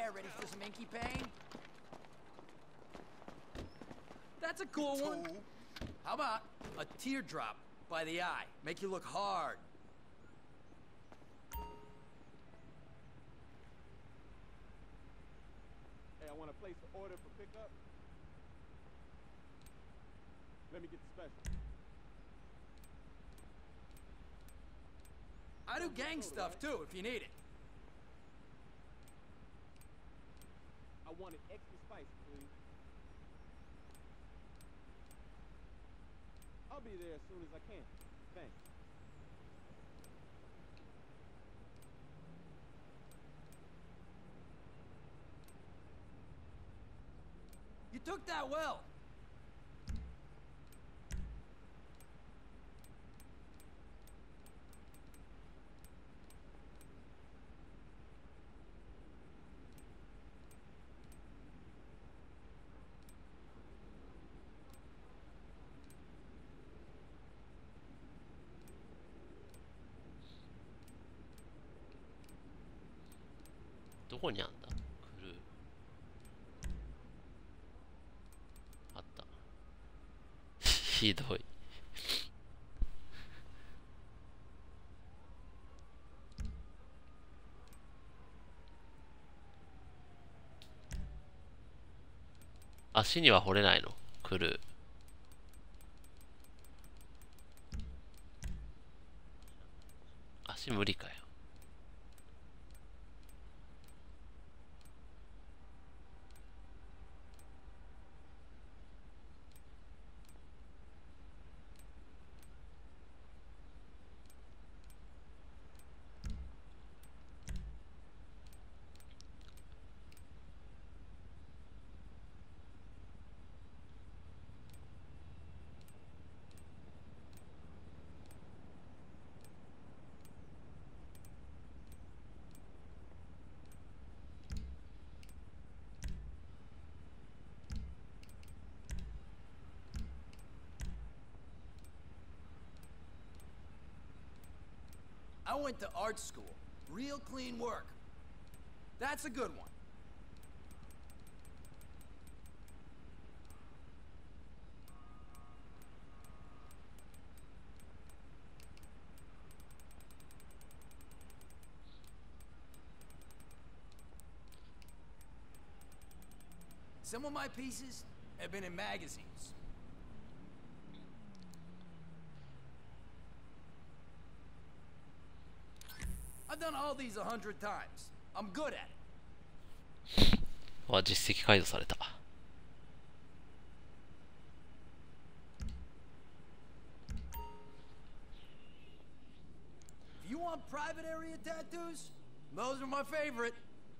there, ready for some inky pain? That's a cool one. How about a teardrop by the eye? Make you look hard. Hey, I want to place an order for pickup. Let me get the special. I do gang stuff too, if you need it. I want it extra spicy, please. I'll be there as soon as I can. Thanks. You took that well. どこにあんだクルー。あった。ひどい。足には掘れないのクルー。足無理かよ。 I went to art school. Real clean work. That's a good one. Some of my pieces have been in magazines. I've done all these 100 times. I'm good at it. あ、実績解除された。 If you want private area tattoos, those are my favorite.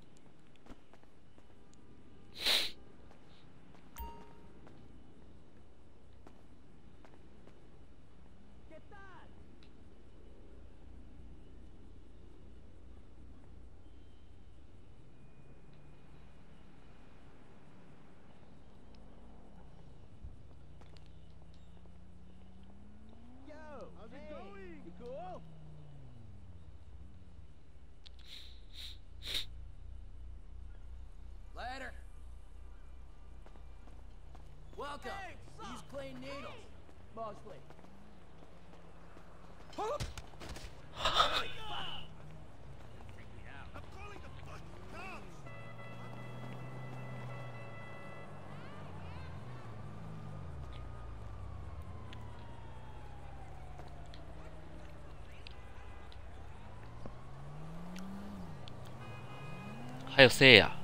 How's it going? You cool? Later. Welcome. These clean needles. Mostly. Huh? I'm calling the fucking cops! はよせいや。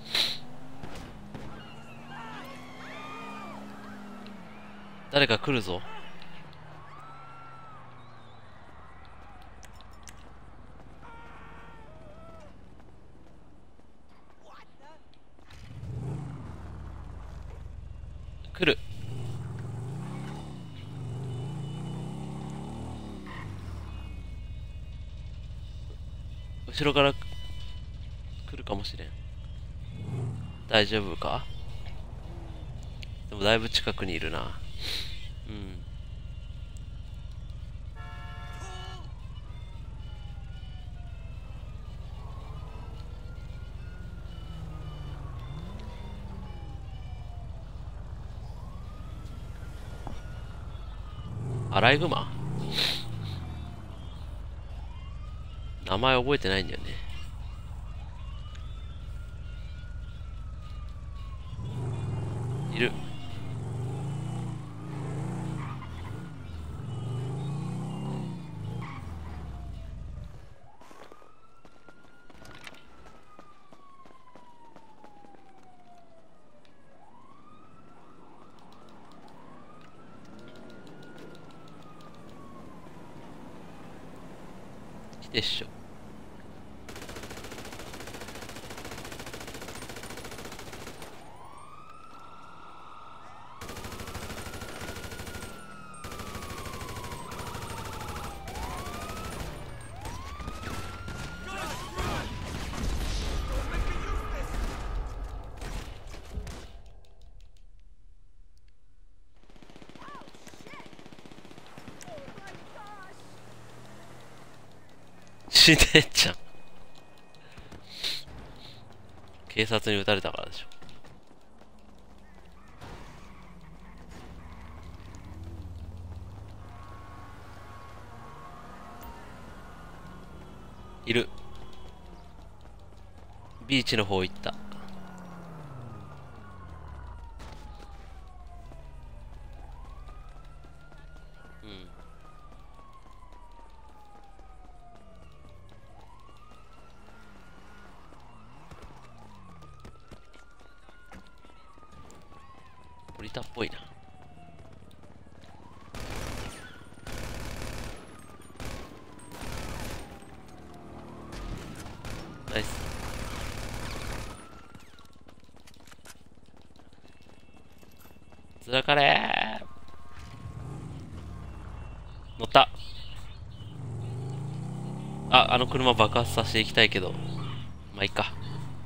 誰か来るぞ。来る。後ろから来るかもしれん。大丈夫か？でもだいぶ近くにいるな。うん。 アライグマ、名前覚えてないんだよね。いる。来てっしょ。死んでっちゃん。警察に撃たれたからでしょ。いる。ビーチの方行った。うん。降りたっぽいな。ナイス。つらかれー。乗った。あの車爆発させていきたいけど、まあいいか。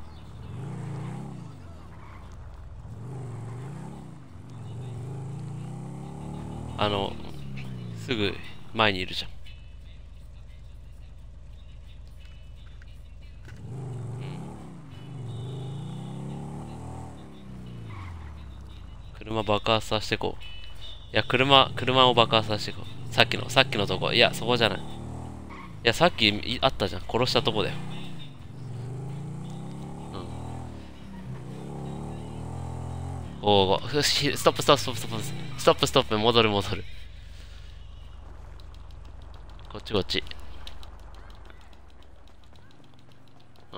すぐ前にいるじゃん。車爆発させてこう。いや、車を爆発させてこう。さっきのとこ。いや、そこじゃない。いや、さっきあったじゃん。殺したとこだよ。うん。おー、ストップ、戻る。こっち。うん。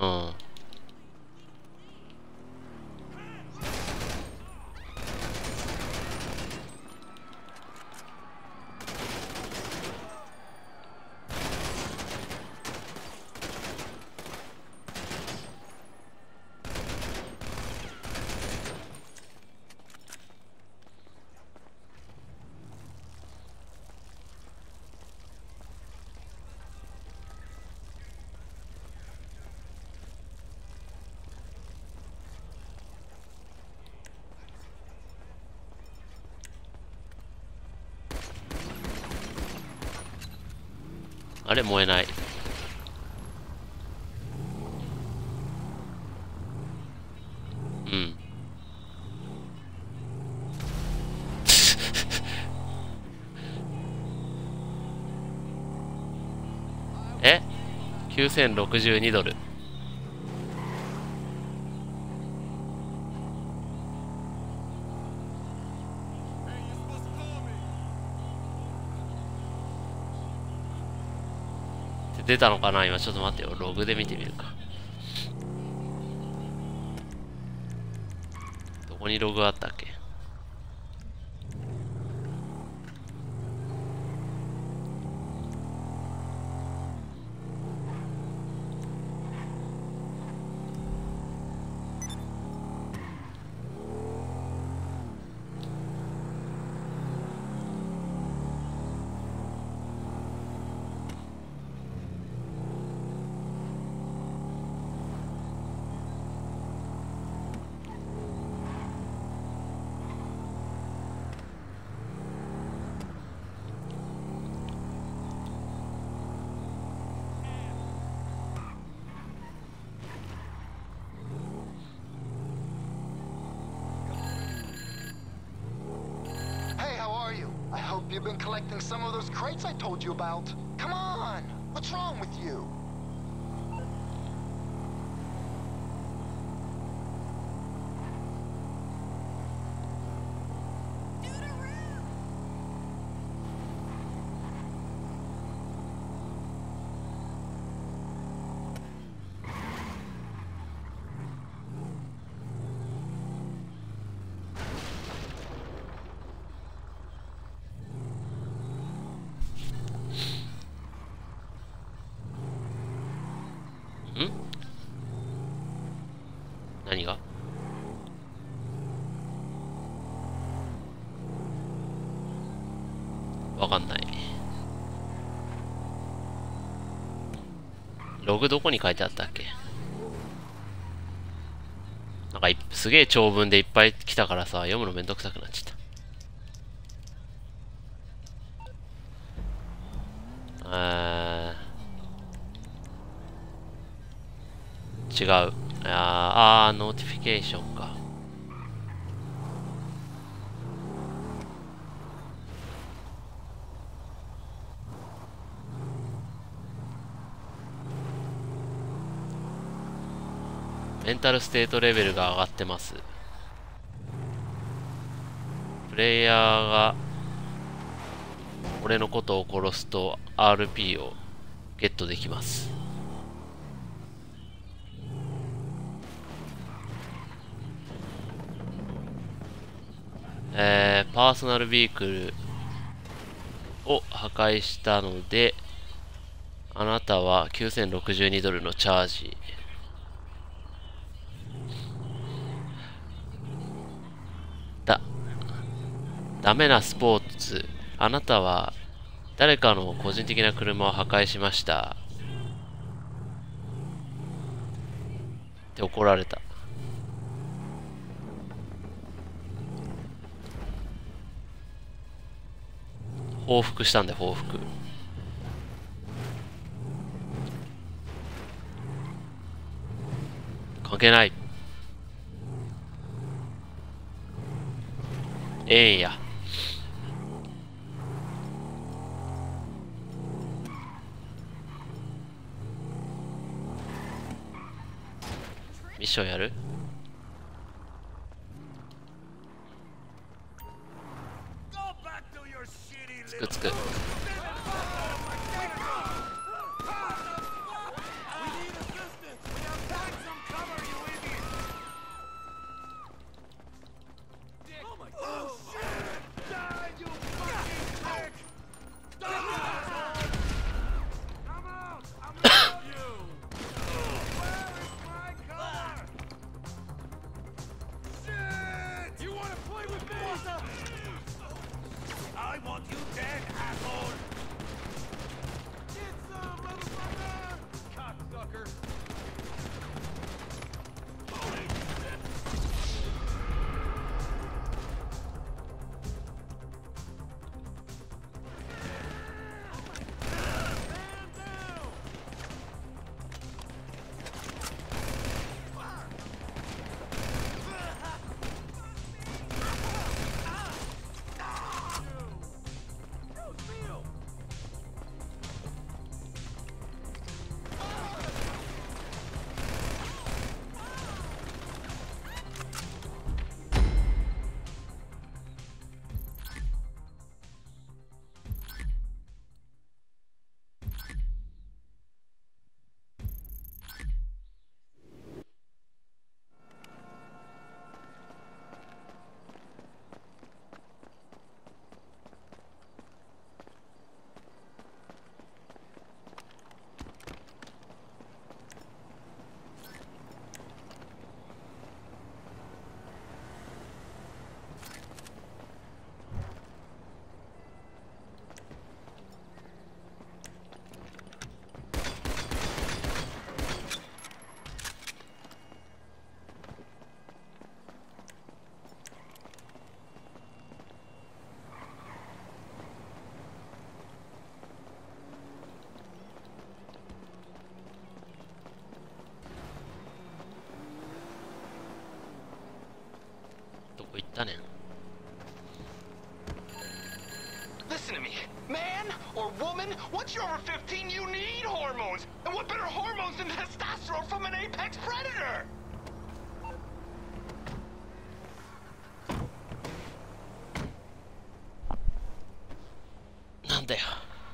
あれ燃えない。うん。え ?9062 ドル。出たのかな今ちょっと待ってよ。ログで見てみるか。どこにログあったっけ？ have been collecting some of those crates I told you about. Come on! What's wrong with you? 何が？わかんない。ログどこに書いてあったっけ？なんかすげえ長文でいっぱい来たからさ、読むのめんどくさくなっちゃった。違う。ノーティフィケーションか。メンタルステートレベルが上がってます。プレイヤーが俺のことを殺すと RP をゲットできます。パーソナルビークルを破壊したので、あなたは9062ドルのチャージ。ダメなスポーツ。あなたは誰かの個人的な車を破壊しました。って怒られた。報復したんだよ、報復。関係ない。ええや。ミッションやる？つくつく。 Listen to or woman. Once you're over 15, you need hormones. And what better hormones than testosterone from an apex predator? なんだよ。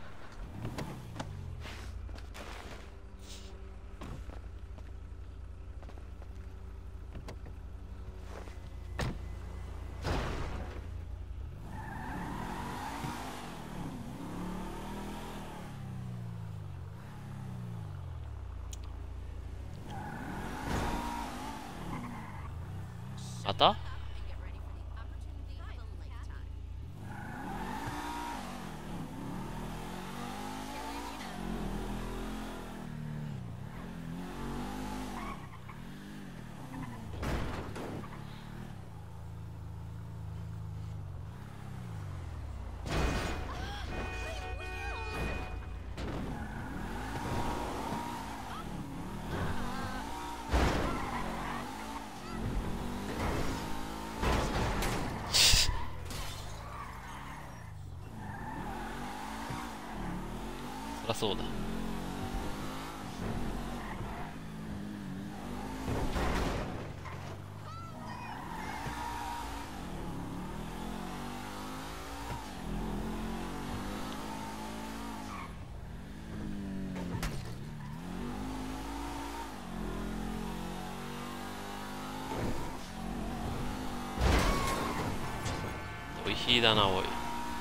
また？そりゃそうだ。おいひいだなおい。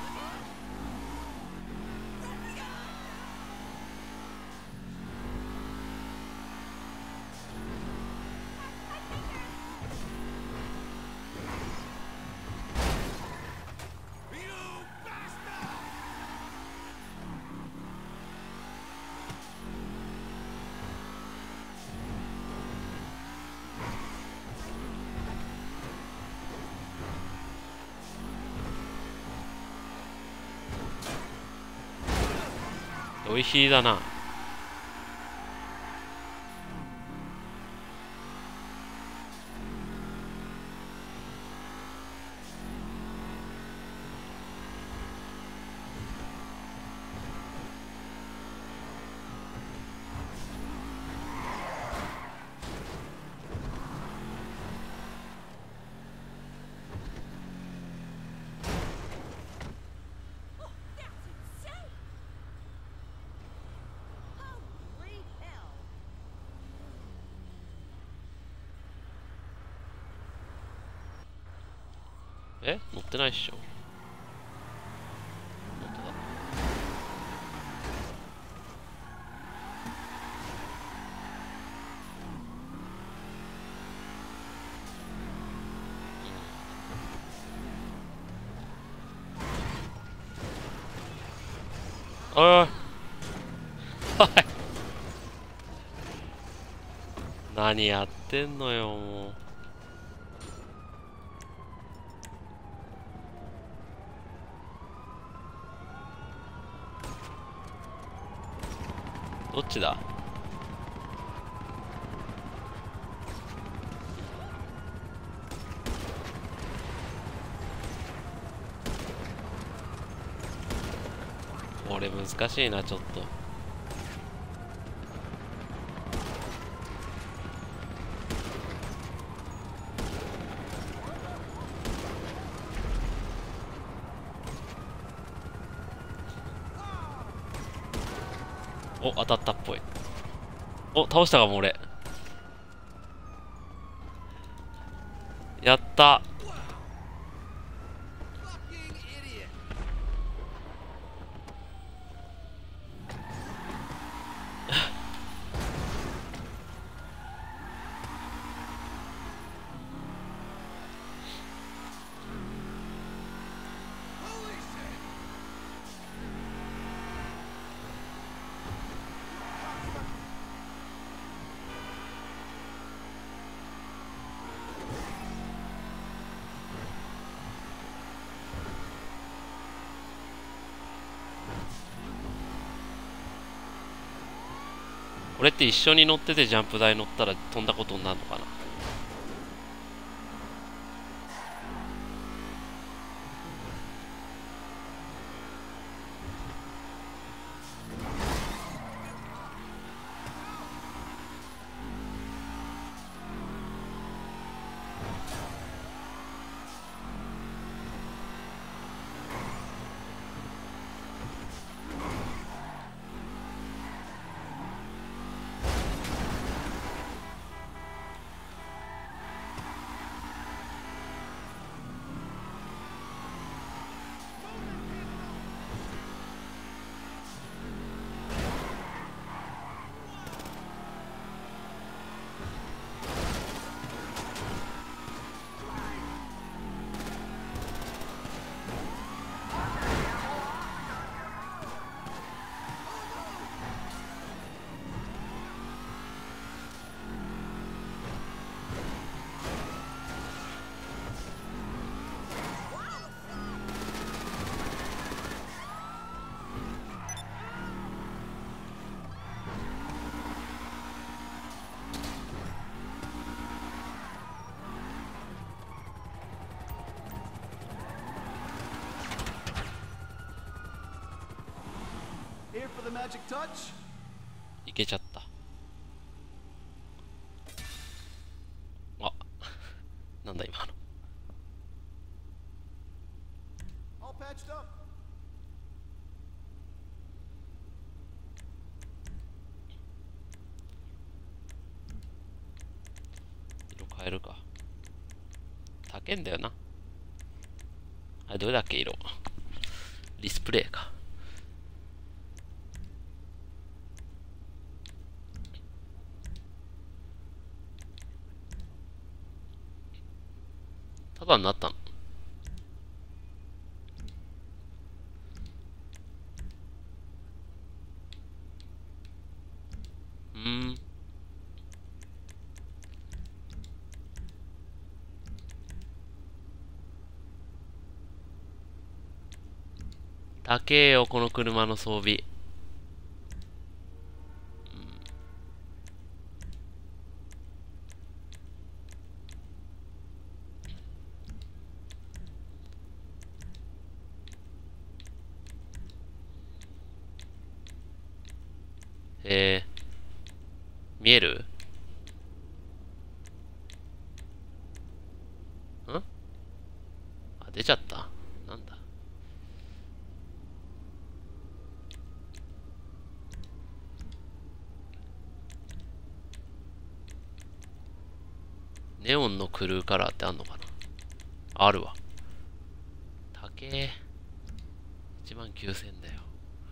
おいしいだな。え、乗ってないっしょ。本当だ。おいおい。はい。何やってんのよもう。どっちだ？俺難しいなちょっと。お、当たったっぽい。お、倒したかも俺。やった。俺って一緒に乗っててジャンプ台乗ったら飛んだことになるのかな。 いけちゃった。あ、なんだ今の。色変えるか。高えんだよな。あれどれだっけ色。ディスプレイか。ただになったの。高えよ、この車の装備。見える？あ、出ちゃった。なんだ。ネオンのクルーカラーってあんのかな？あるわ。高え。19000だよ。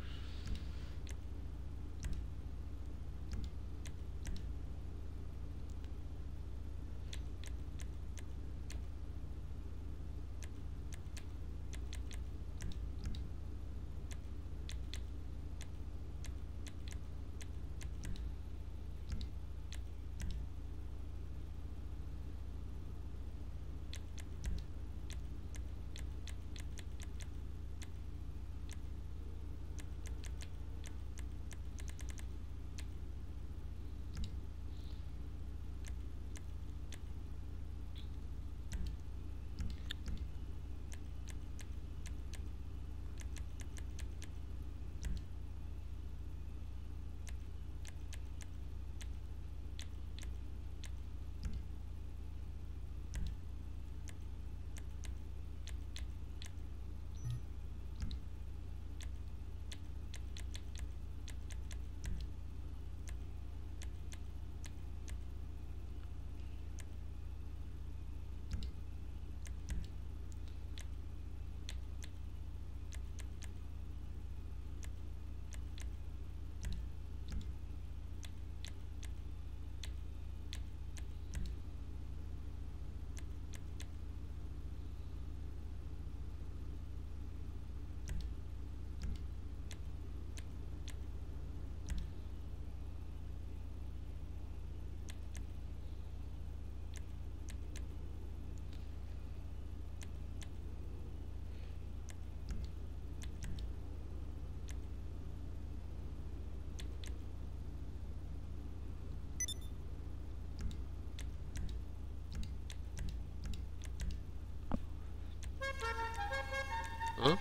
ん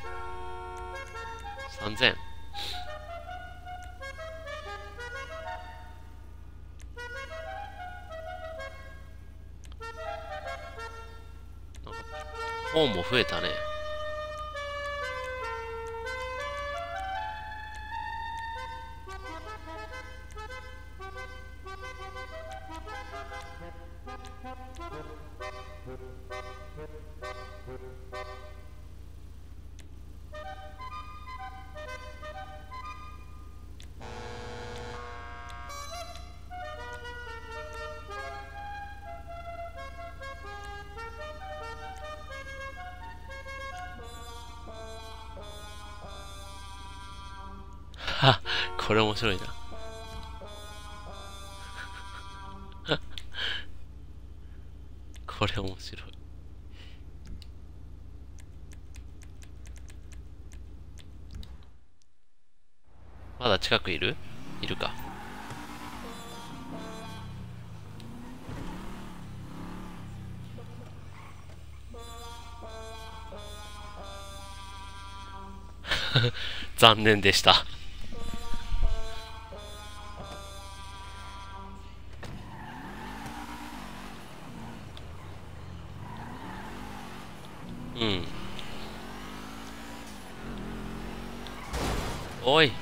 ?3000。本も増えたね。はこれ面白いな。これ面白い。まだ近くいるか。残念でした。 うん。おい。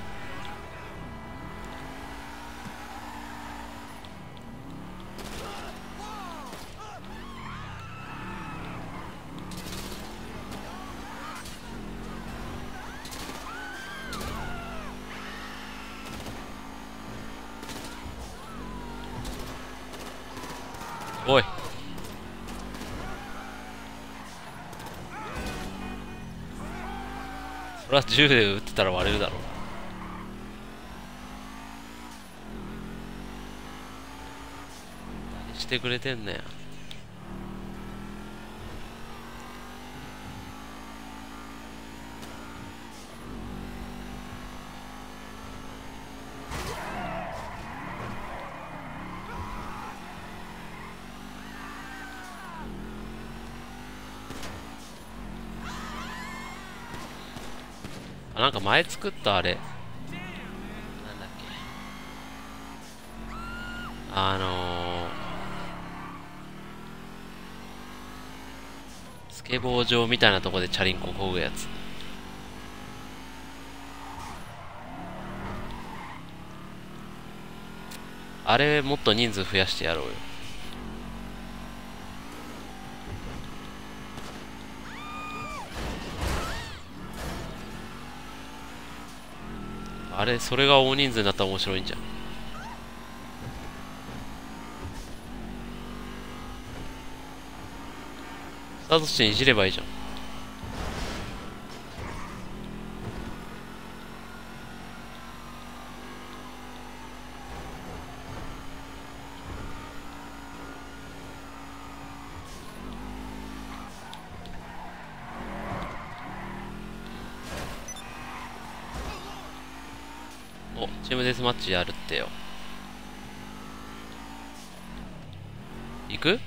おい。そりゃ銃で撃ってたら割れるだろう。何してくれてんねん。あ、なんか前作ったあれ。なんだっけ。スケボー場みたいなとこでチャリンコ漕ぐやつ。あれもっと人数増やしてやろうよ。あれ、それが大人数になったら面白いんじゃん。スタート地点いじればいいじゃん。お、チームデスマッチやるってよ。行く？よ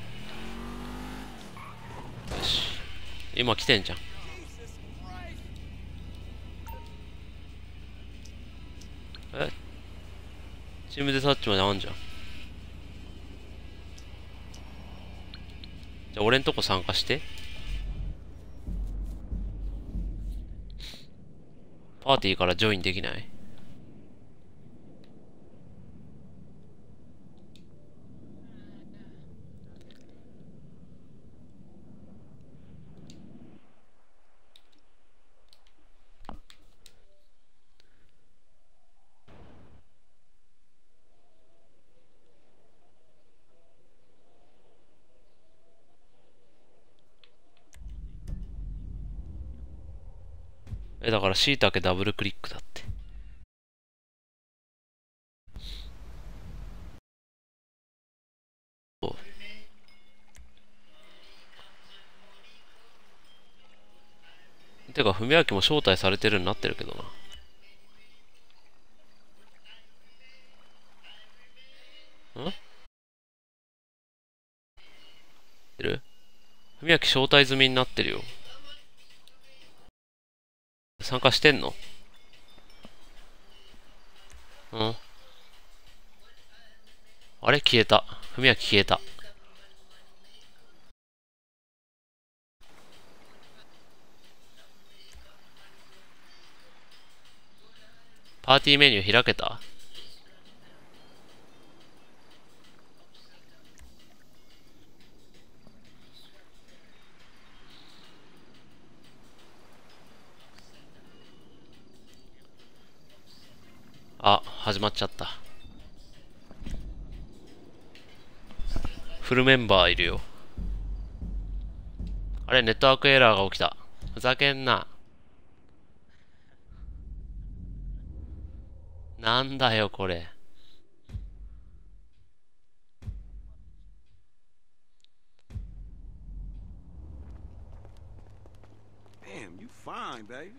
し。今来てんじゃん。え？チームデスマッチまであんじゃん。じゃあ俺んとこ参加して。パーティーからジョインできない？だから椎茸ダブルクリックだって。てか、文明も招待されてるようになってるけどな。ん？いる？文明招待済みになってるよ。参加してんの？うん。あれ消えた。文明消えた。パーティーメニュー開けた？あ、始まっちゃった。フルメンバーいるよ。あれ、ネットワークエラーが起きた。ふざけんな。なんだよ、これ。 Damn, you fine, baby.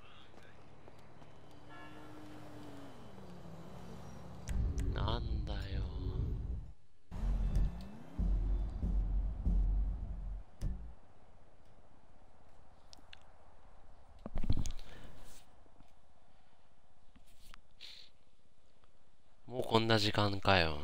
なんだよ。もうこんな時間かよ。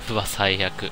うわ最悪。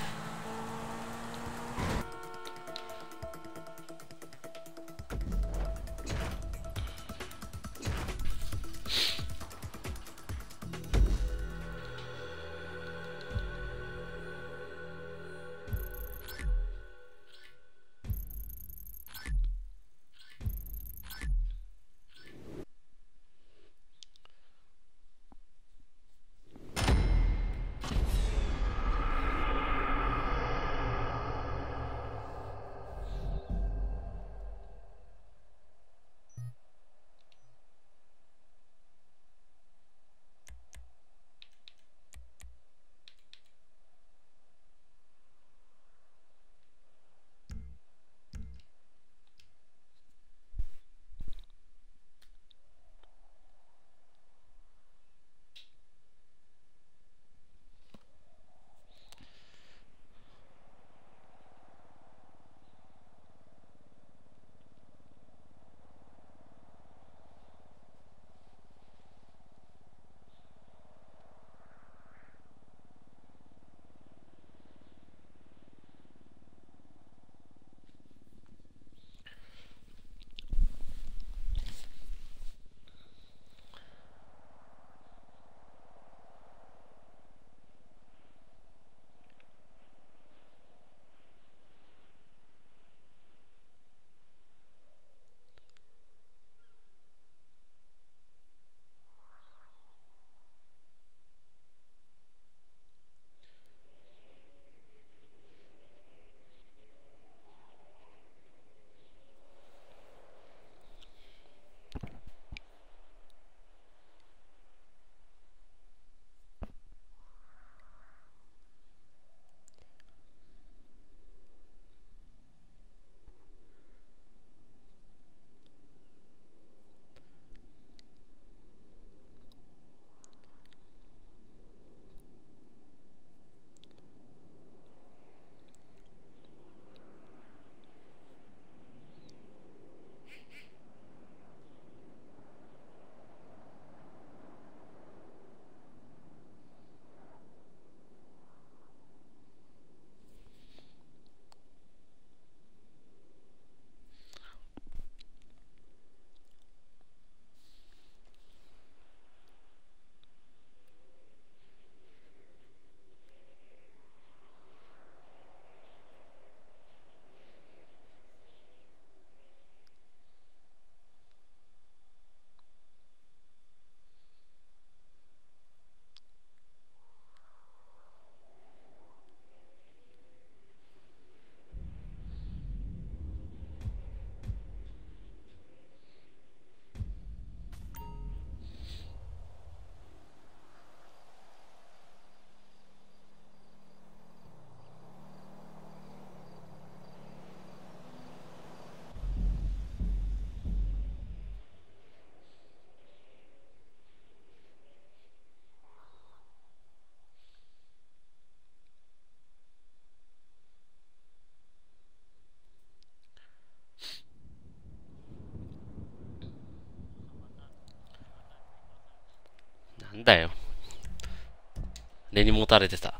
なんだよ。根に持たれてた。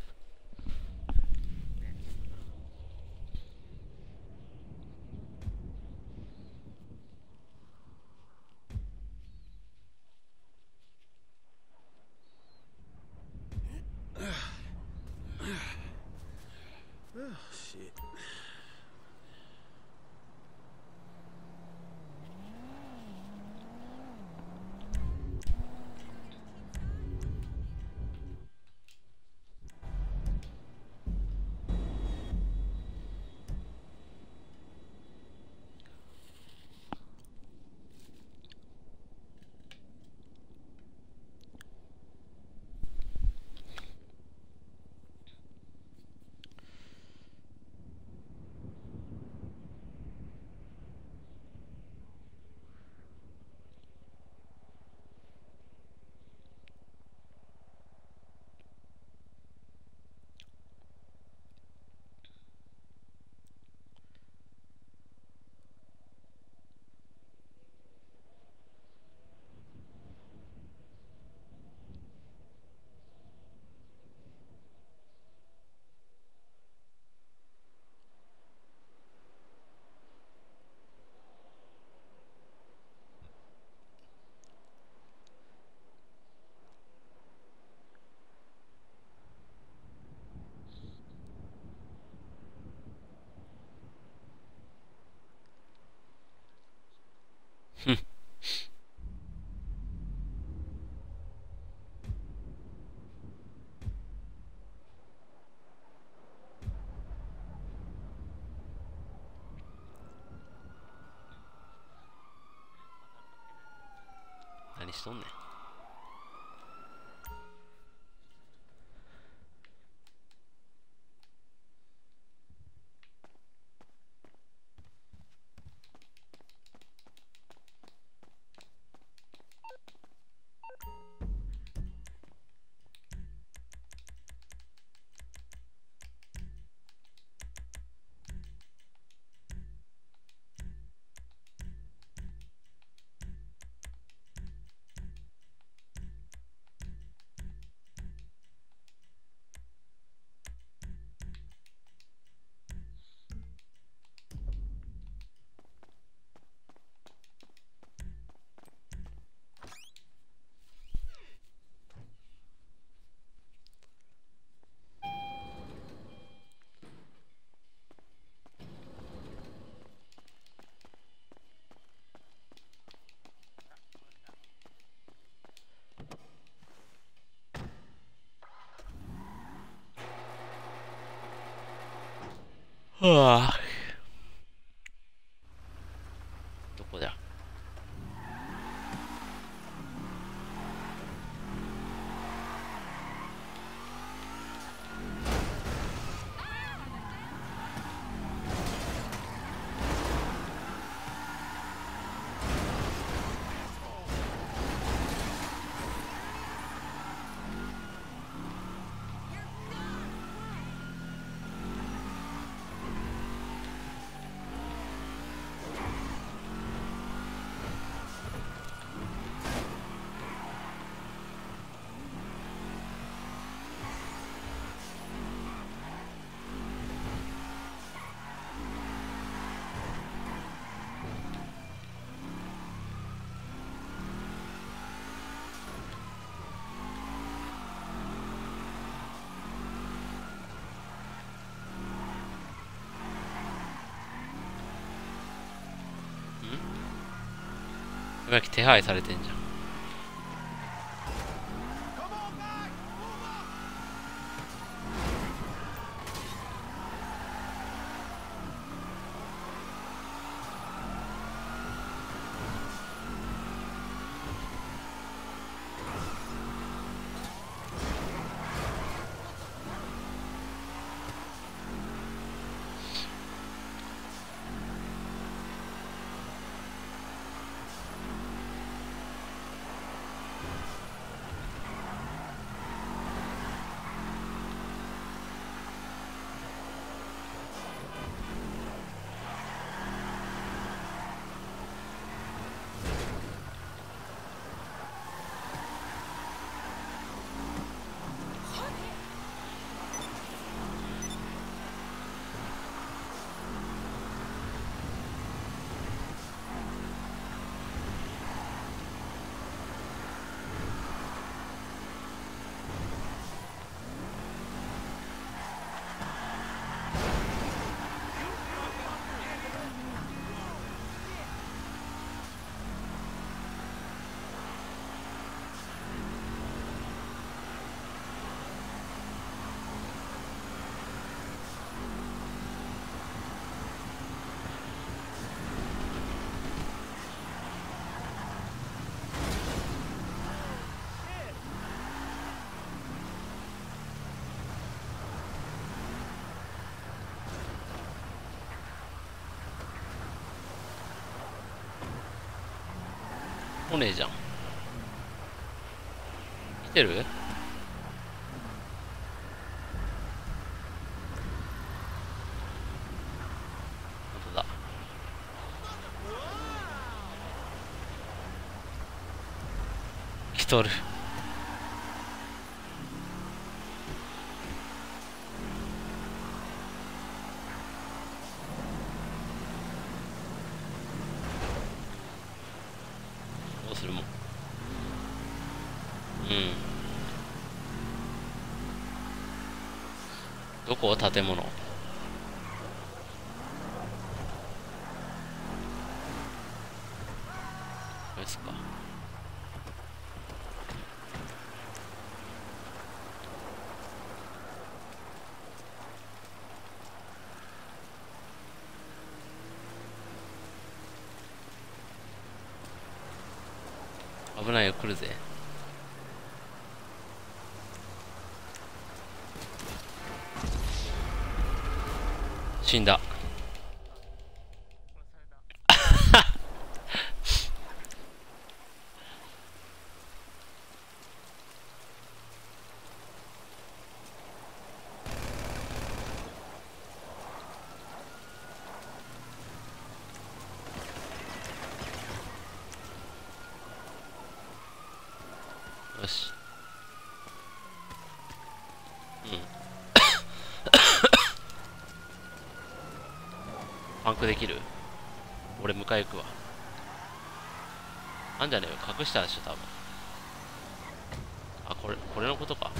Shit. ふん。何しとんねん。はあ。どこだ。今手配されてんじゃん。来ねえじゃん。来てる？本当だ。来とる。どうするもん。どこ？建物。 ですか。危ないよ、来るぜ。死んだ。よし。パンクできる？俺迎え行くわ。あんじゃねえよ、隠したでしょ多分。あ、これのことか。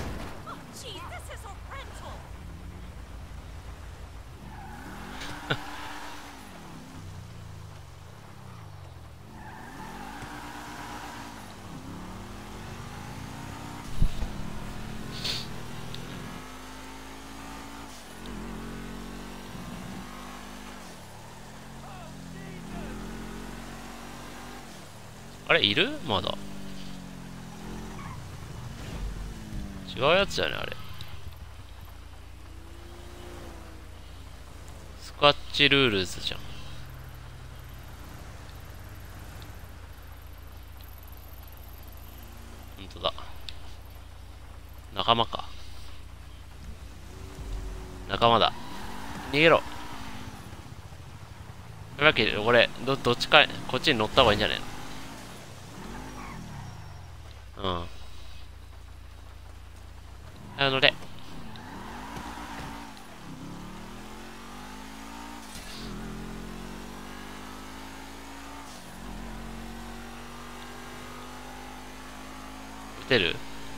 あれいる？まだ違うやつじゃねあれ。スカッチルールズじゃん。ほんとだ。仲間か。仲間だ。逃げろ。というわけで俺どっちかこっちに乗った方がいいんじゃねえの？うん。はい、乗れ。撃てる？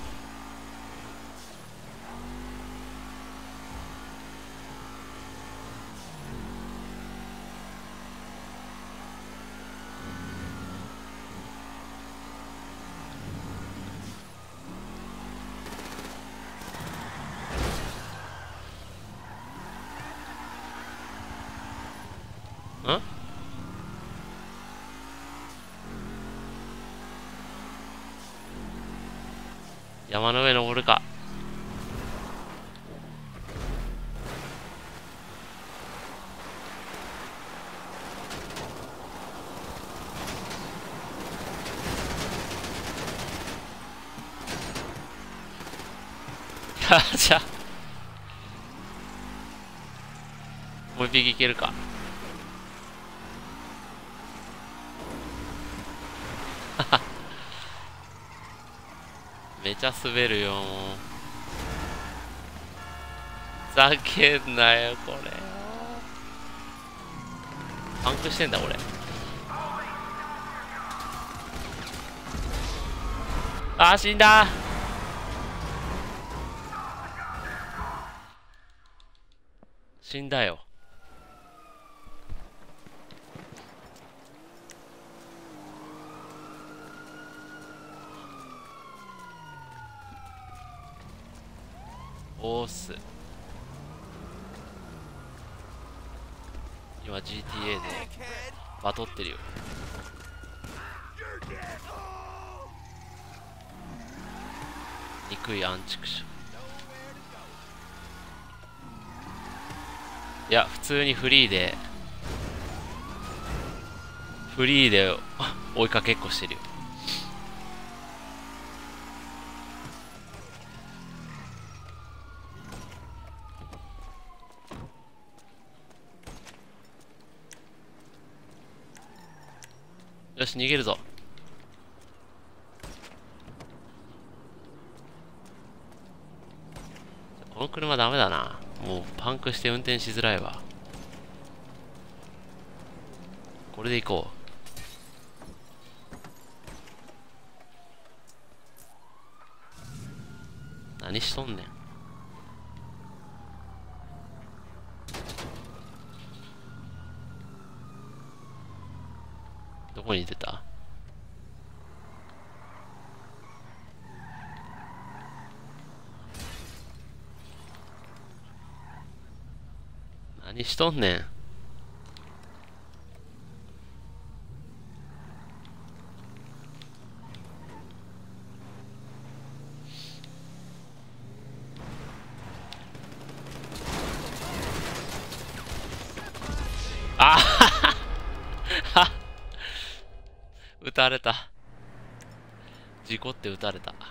ん？山の上登るか。じゃあもう一匹いけるか。めちゃ滑るよ。ふざけんなよこれ。パンクしてんだ俺。あー死んだ。死んだよ。おーす。今 GTA でバトってるよ。憎いアンチクション。いや普通にフリーで追いかけっこしてるよ。よし逃げるぞ。この車ダメだな。もうパンクして運転しづらいわ。これで行こう。何しとんねん。どこに出た？ 何しとんねん。あは撃たれた。事故って撃たれた。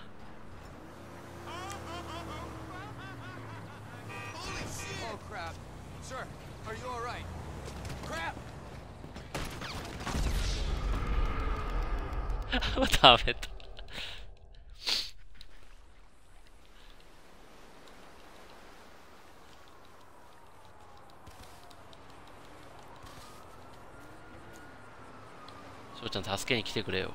Oh, crap. Sir, are you all right? Crap! 食べた。翔ちゃん助けに来てくれよ。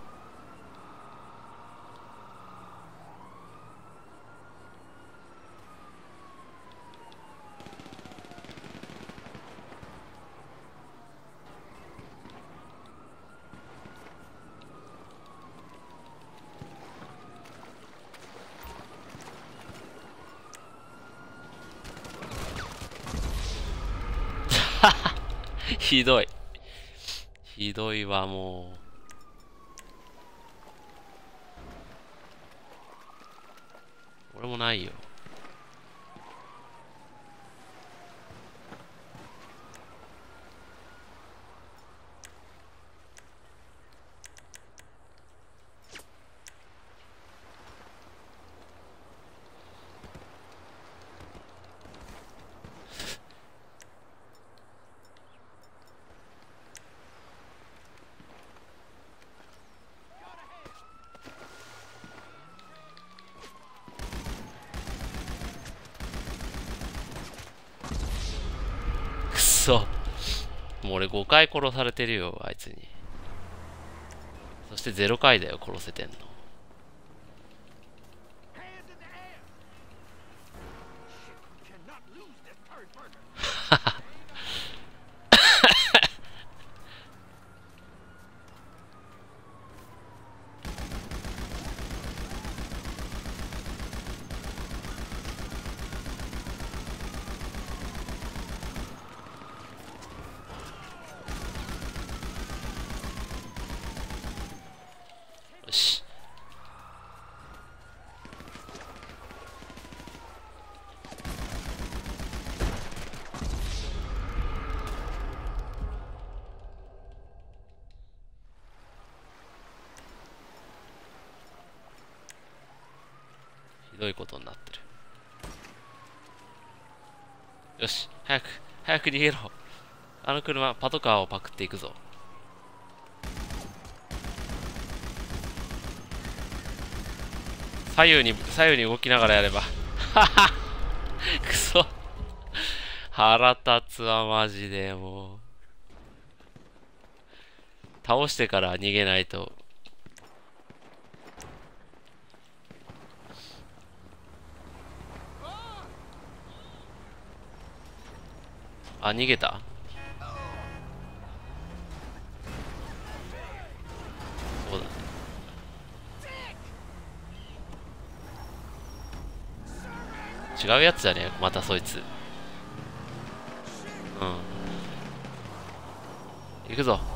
ひどい。ひどいわ、もう。俺もないよ。くそ。もう俺5回殺されてるよ、あいつに。そして0回だよ、殺せてんの。 Hands in the air! Shit, we cannot lose this turd burger. よし。ひどいことになってる。よし、早く逃げろ。あの車、パトカーをパクっていくぞ。左右に動きながらやれば。くそ。腹立つわ、マジで、もう。倒してから逃げないと。あ、逃げた？そうだね。違うやつだね、またそいつ。うん。行くぞ。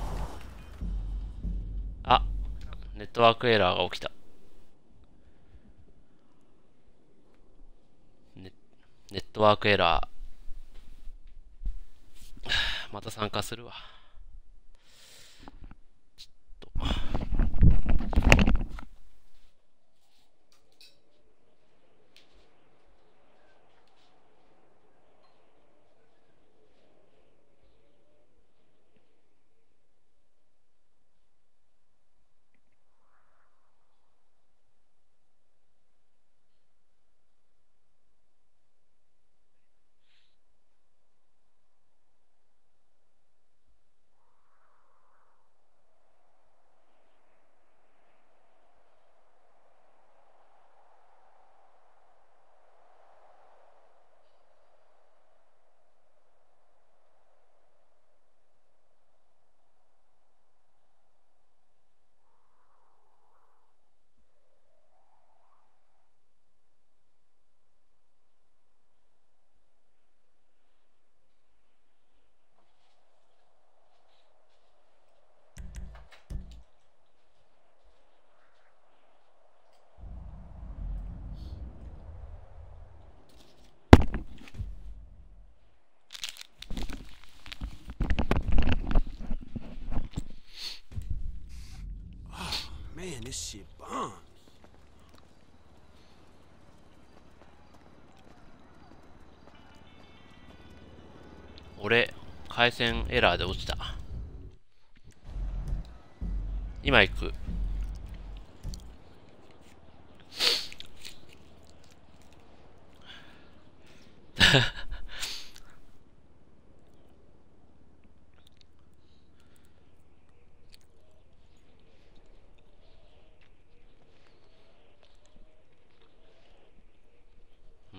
あ、ネットワークエラーが起きた。ネットワークエラー。また参加するわ。ちょっと。 This shit bomb. 俺、回線エラーで落ちた。今行く。うん。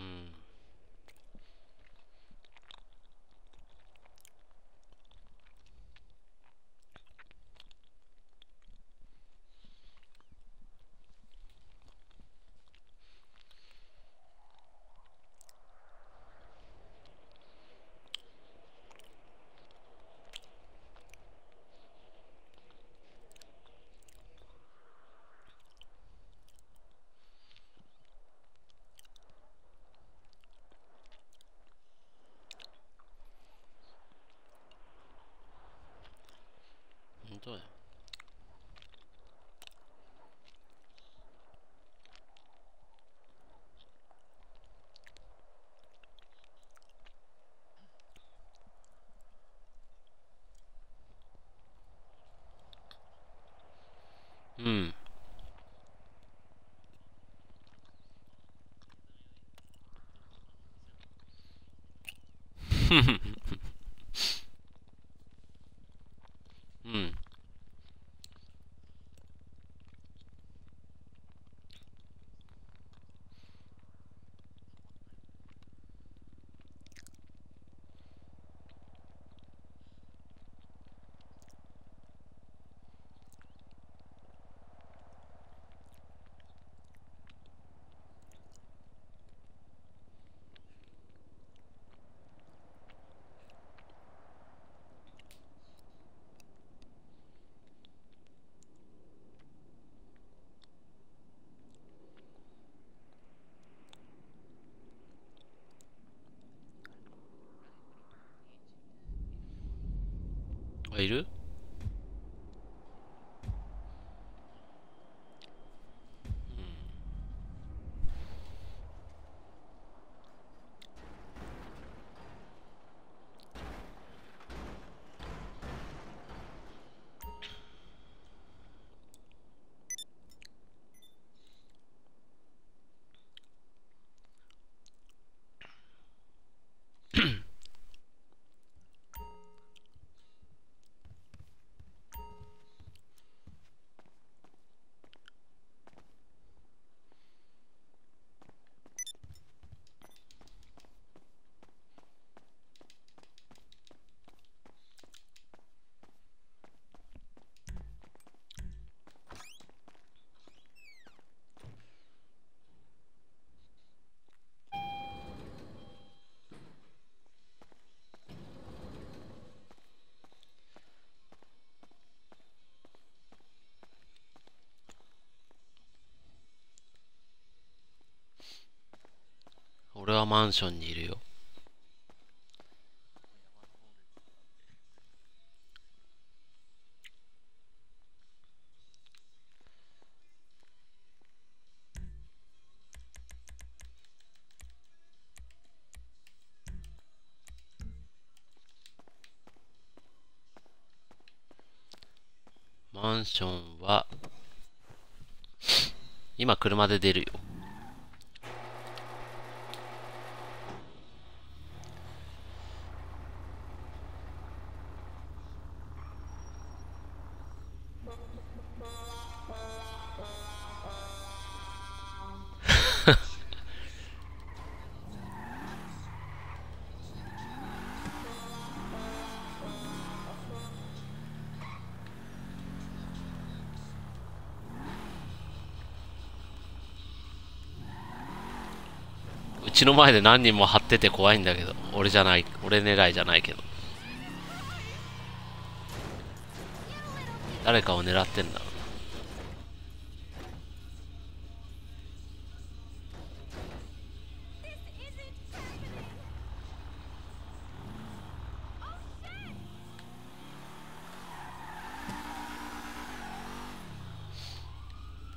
本当だよ。うん。うん。あ、いる？俺はマンションにいるよ。マンションは、今車で出るよ。うちの前で何人も張ってて怖いんだけど、俺じゃない、俺狙いじゃないけど。誰かを狙ってんだろうな。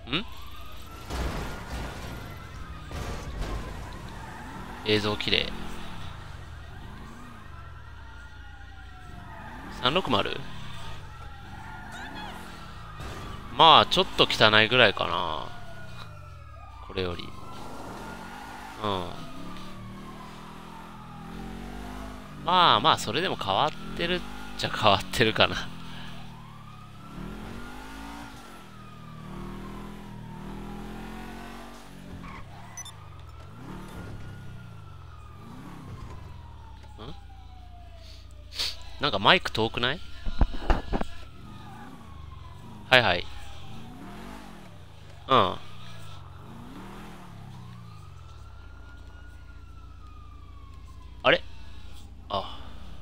ん？映像綺麗。360？ まあちょっと汚いぐらいかな、これより。まあまあそれでも変わってるっちゃ変わってるかな。なんかマイク遠くない？はいはい。あれ？あ、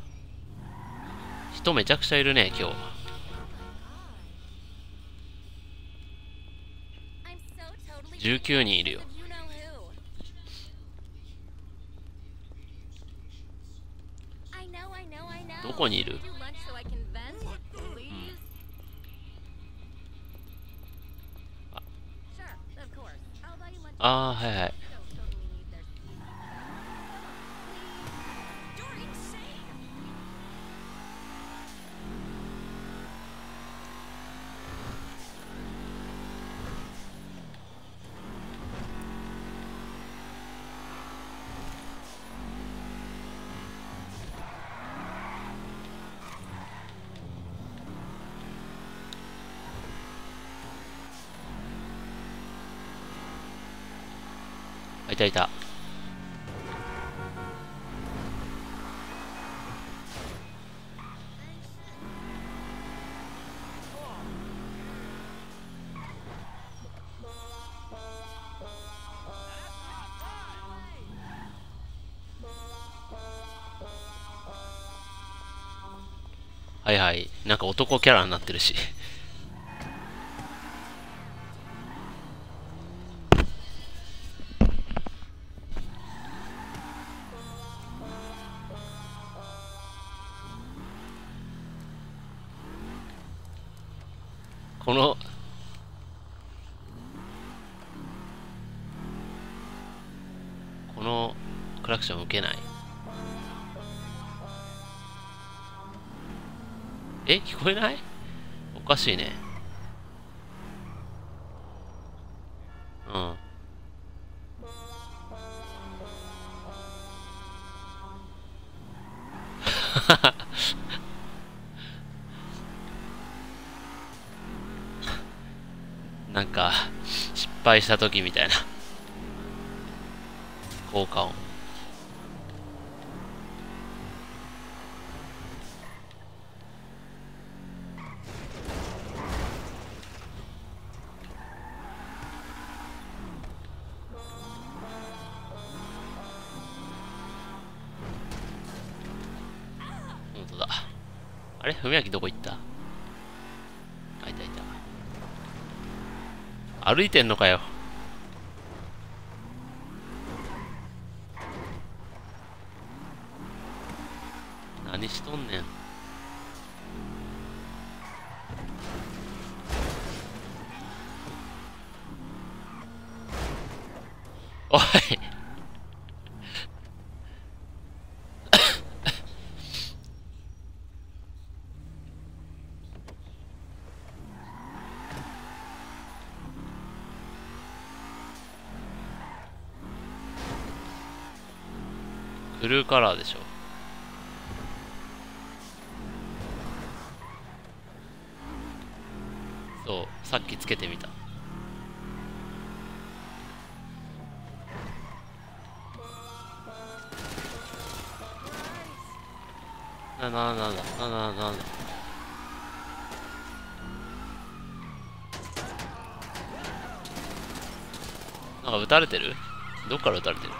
人めちゃくちゃいるね、今日。19人いるよ。どこにいる？ああ、はいはい。いたいた。はいはい。なんか男キャラになってるし。このクラクション受けない？聞こえない？おかしいね。なんか失敗した時みたいな効果音。本当だ。あれ、文明どこ行った？あ、いたいた。歩いてんのかよ。何しとんねん。おいブルーカラーでしょ。そう、さっきつけてみた。なんだ。なんか撃たれてる？どっから撃たれてる？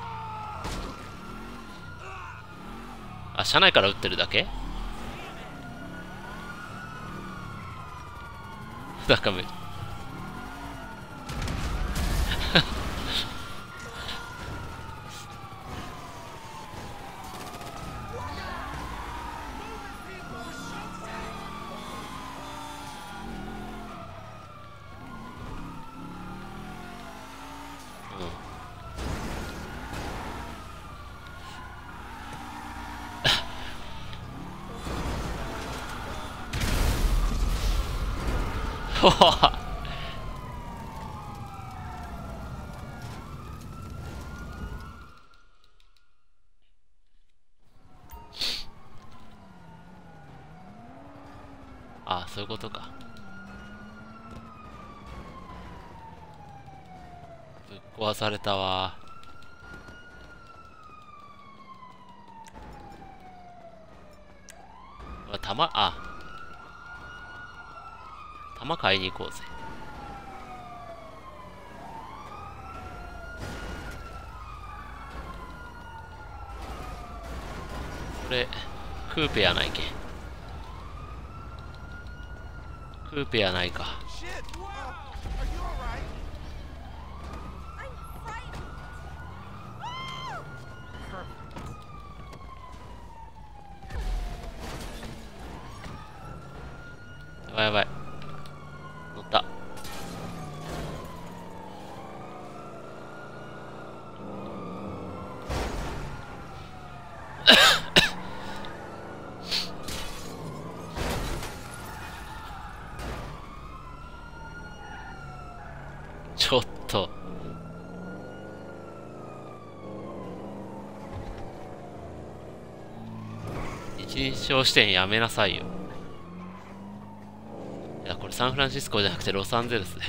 あ、車内から撃ってるだけ？なんかほほはあ、そういうことか。ぶっ壊されたわ。弾買いに行こうぜ。これクーペやないけ。クーペやないか。 Shit! Are you alright? I'm frightened. Ah! やばいやばい。乗った。ちょっと。一人称視点やめなさいよ。いや、これサンフランシスコじゃなくてロサンゼルスだよ。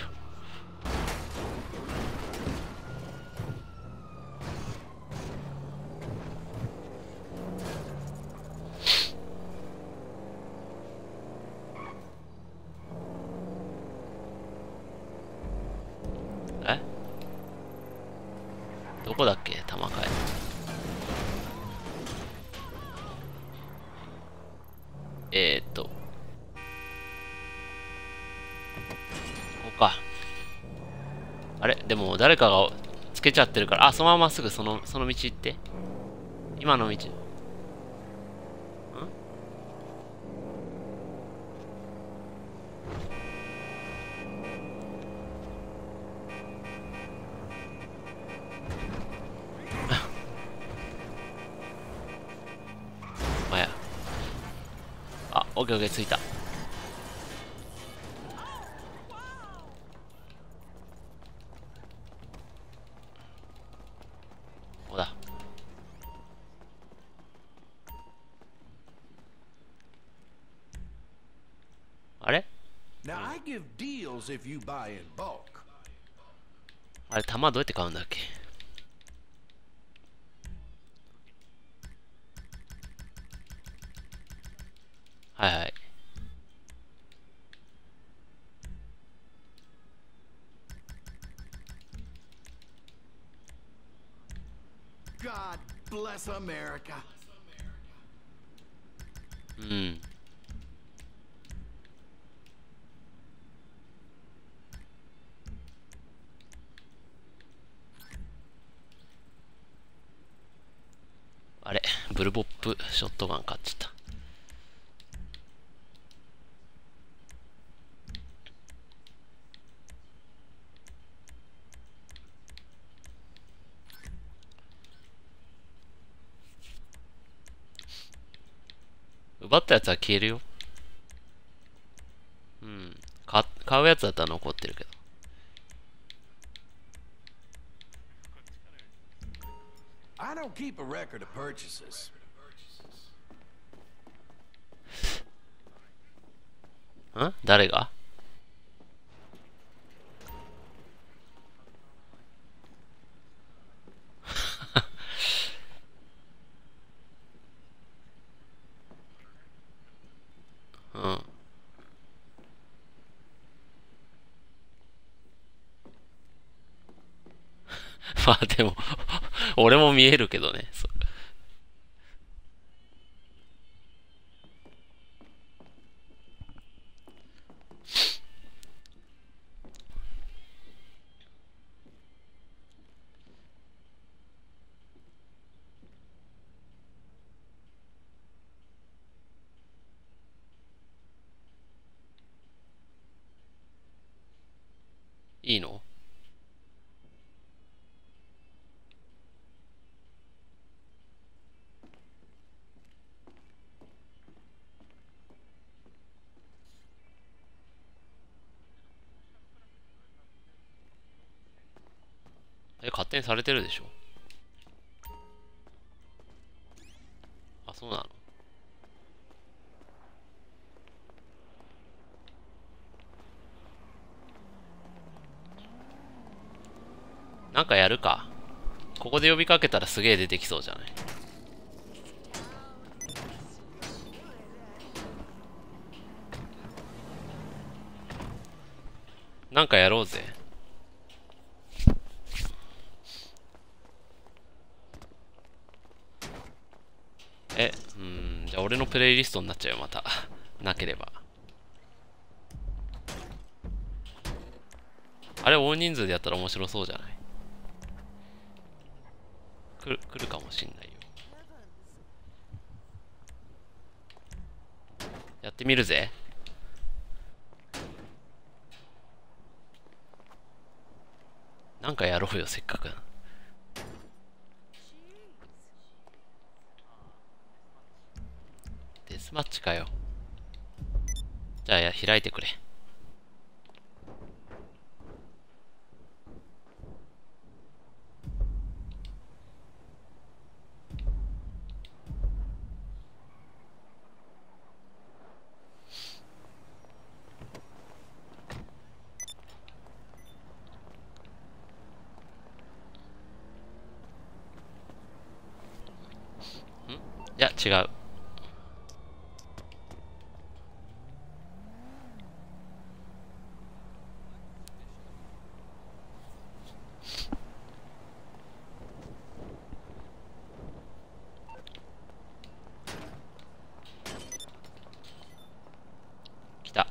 え？どこだっけ？玉買ここか。あれでも誰かがつけちゃってるから、あ、そのまますぐその道行って。今の道。まあや。あ、オッケーオッケー、着いた。ここだ。あれ Now I give deals if you buy in bulk. あれ、弾どうやって買うんだっけ？はいはい。 God bless America. うん。あれ、ブルボップショットガン買っちゃった。奪ったやつは消えるよ。うん。買うやつだったら残ってるけど。 I don't keep a record of purchases. ん？誰が？うん。まあでも俺も見えるけどね。いいの？ 勝手にされてるでしょ。あ、そうなの。なんかやるか。ここで呼びかけたらすげえ出てきそうじゃない。なんかやろうぜ。じゃあ俺のプレイリストになっちゃうよ、また。なければ。あれ、大人数でやったら面白そうじゃない？来るかもしんないよ。やってみるぜ。なんかやろうよ、せっかく。デスマッチかよ。じゃあ開いてくれ。いや、違う。来た。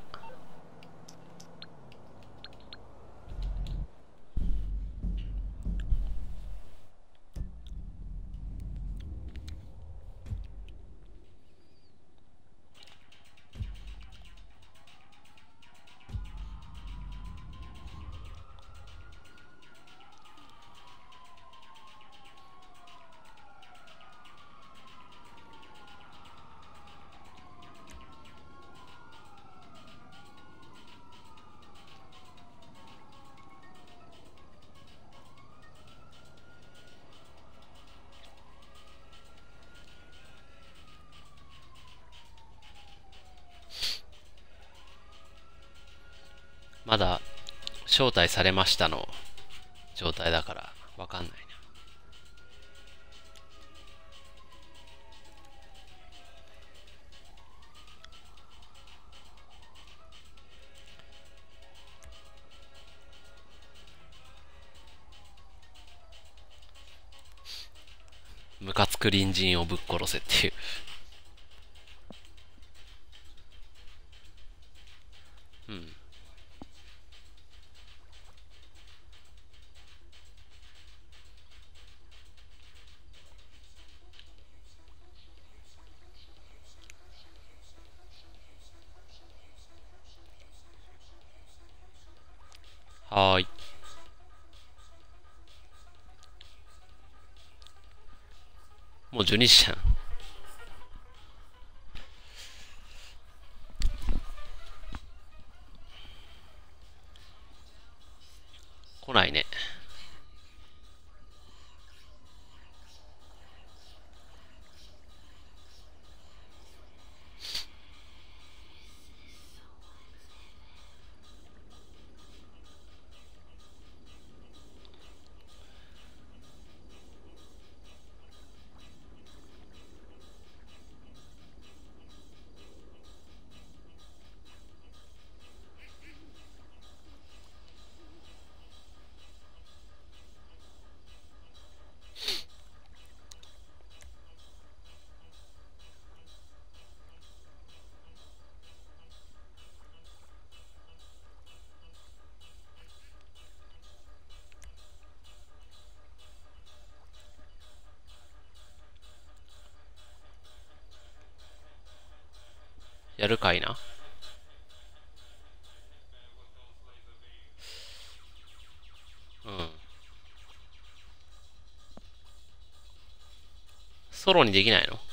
まだ招待されましたの状態だからわかんないな。ムカつく隣人をぶっ殺せっていう。うん。はーい。もう12時じゃん。来ないね。やるかいな。うん。ソロにできないの？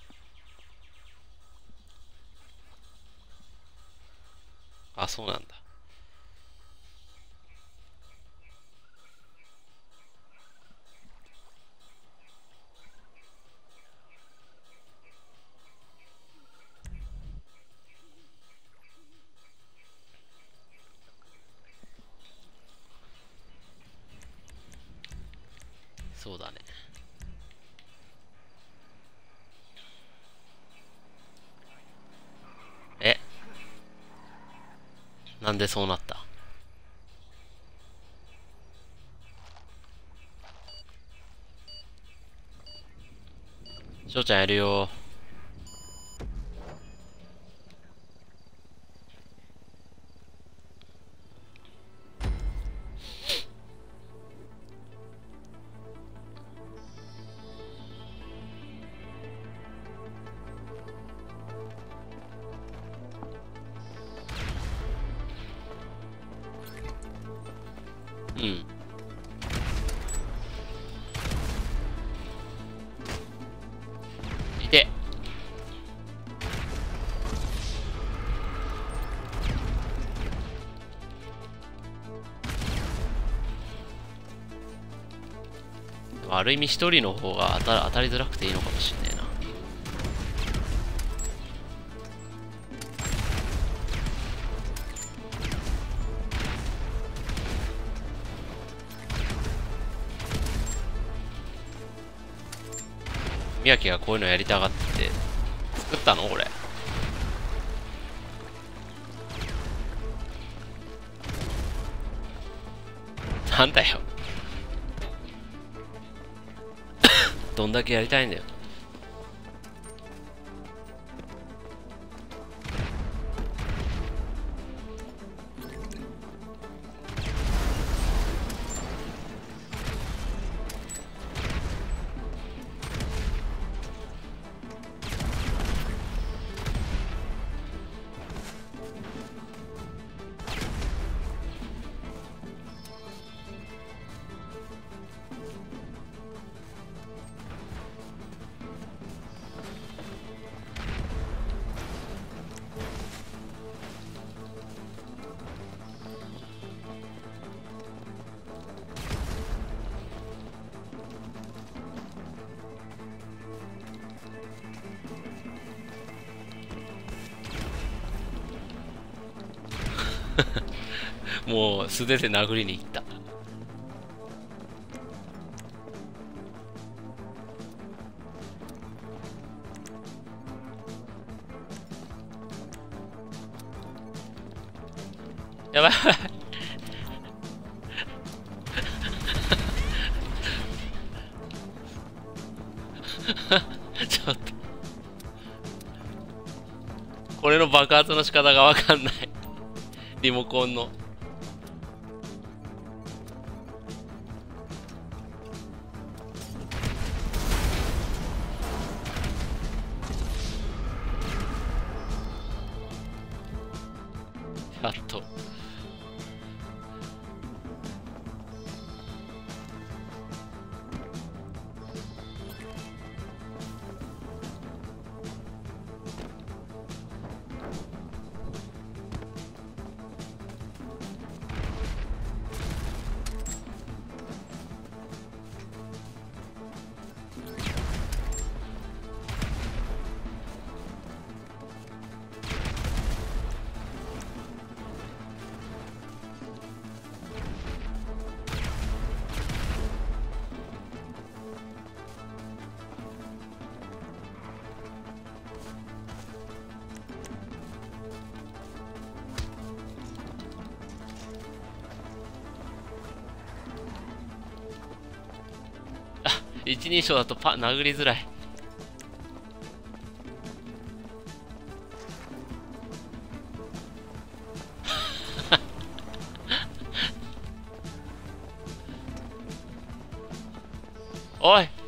あ、そうなんだ。 そうだね。え、なんでそうなった？翔ちゃんやるよ。うん。いて。ある意味一人の方が当たりづらくていいのかもしんねえな。宮城がこういうのやりたがってて作ったの俺。なんだよ。どんだけやりたいんだよ。もう素手で殴りに行った。やばいちょっとこれの爆発の仕方がわかんない。リモコンのやっと一人称だと殴りづらい。おい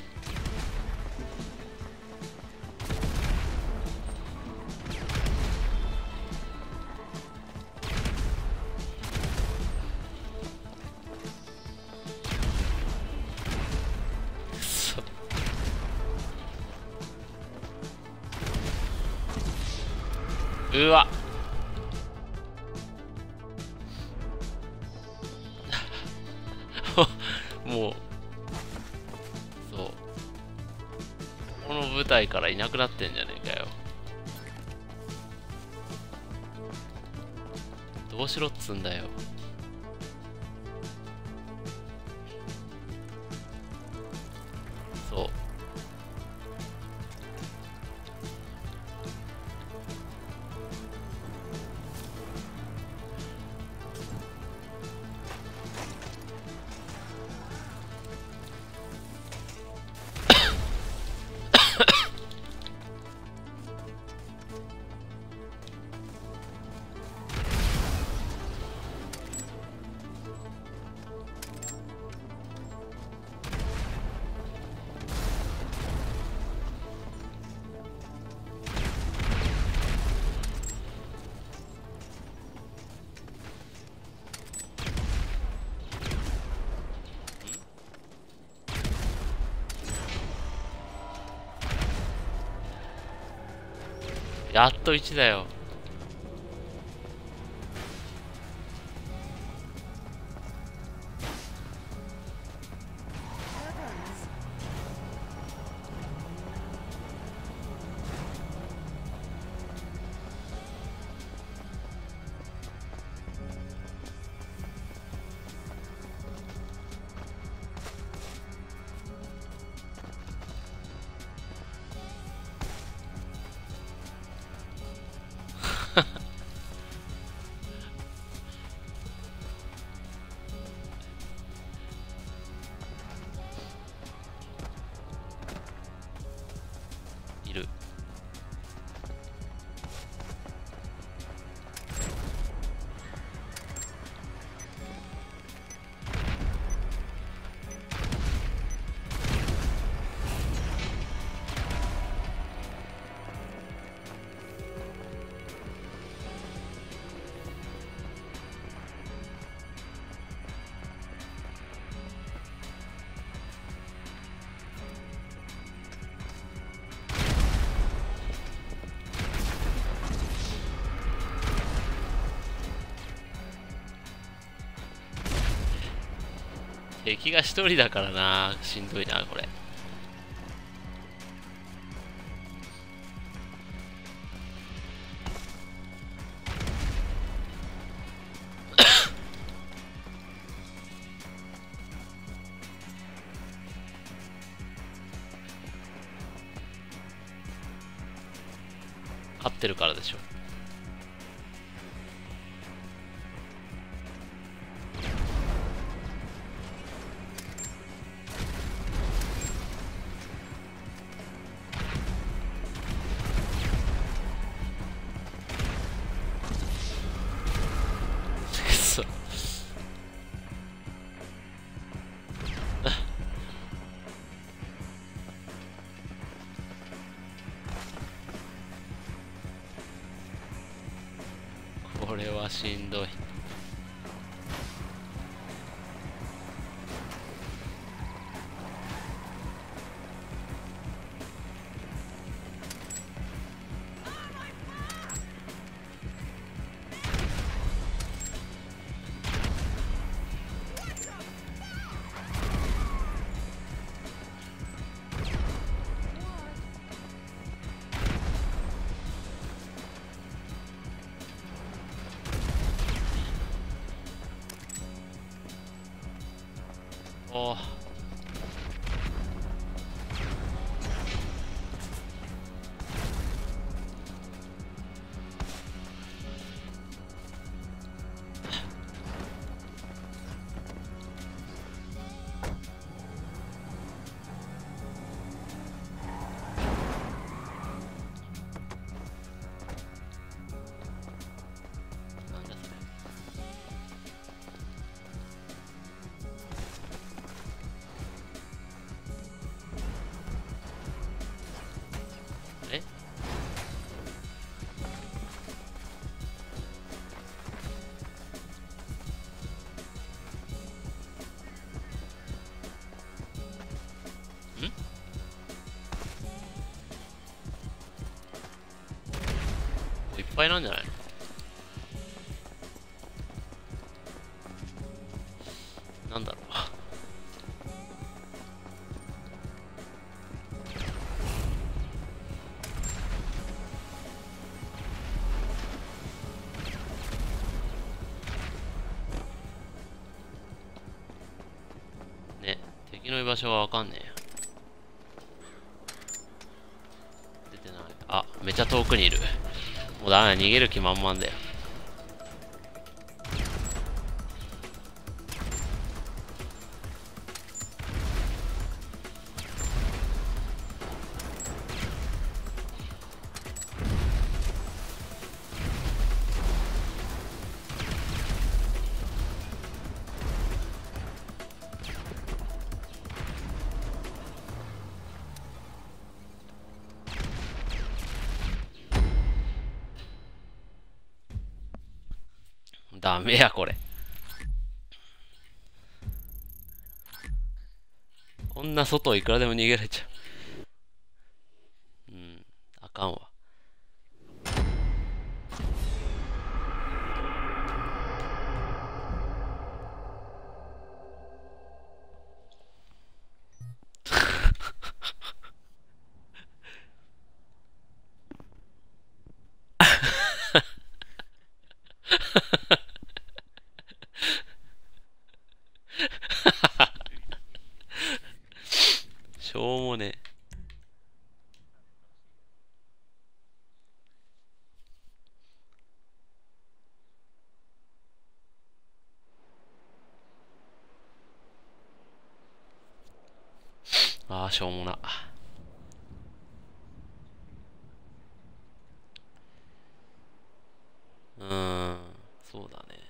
うわもうそうこの舞台からいなくなってんじゃねえかよ。どうしろっつんだよ。 やっと1だよ。いる。敵が一人だからな、しんどいな、これ。勝ってるからでしょ。これはしんどい。おー、なんだそれ。え、ん、いっぱいなんじゃないの。なんだろう。ね、敵の居場所がわかんねえや。出てない。あ、めっちゃ遠くにいる。もうダメだ、逃げる気満々だよ。ダメや、これ。こんな外いくらでも逃げられちゃう。うん、あかんわ。 ああ、しょうもな。そうだね。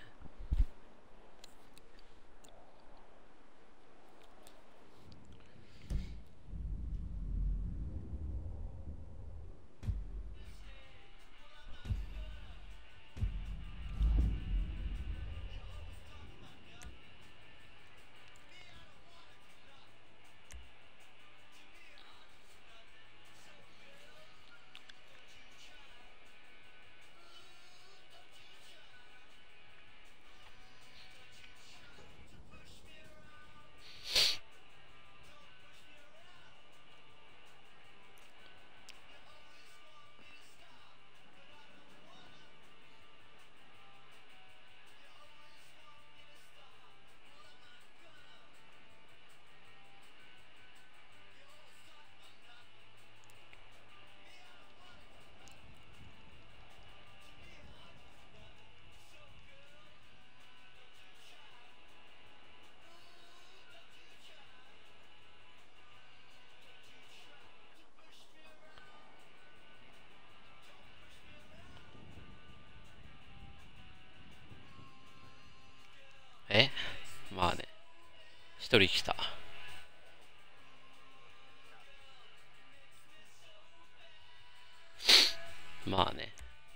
まあね。一人来た。まあね。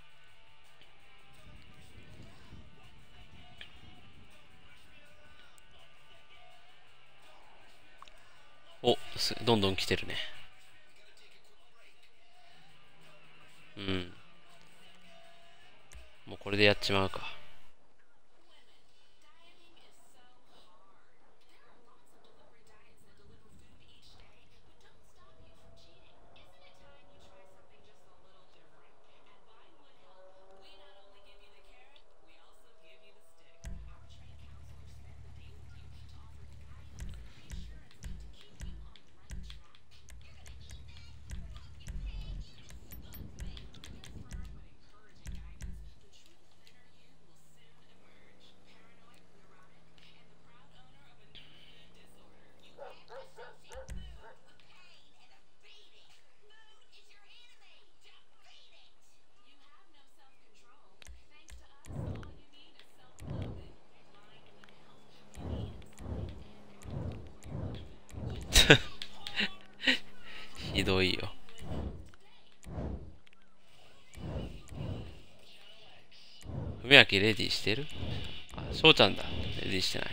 どんどん来てるね。うん。もうこれでやっちまうか。ひどいよ。文明レディーしてる？あ、翔ちゃんだ。レディーしてない。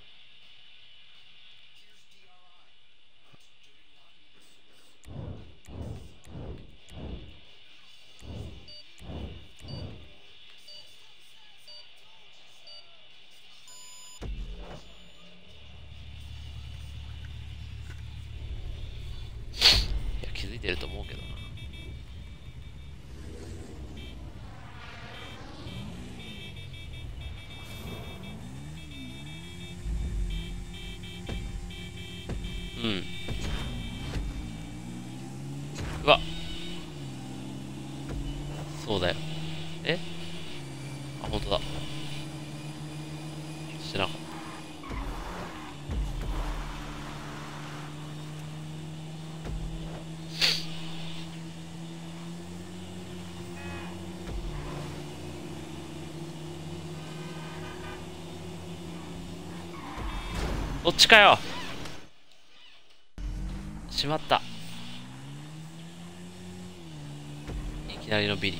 いや、気づいてると思うけどな。うん。うわ。そうだよ。あ、本当だ。してなかった。どっちかよ。しまった。いきなりのビリ。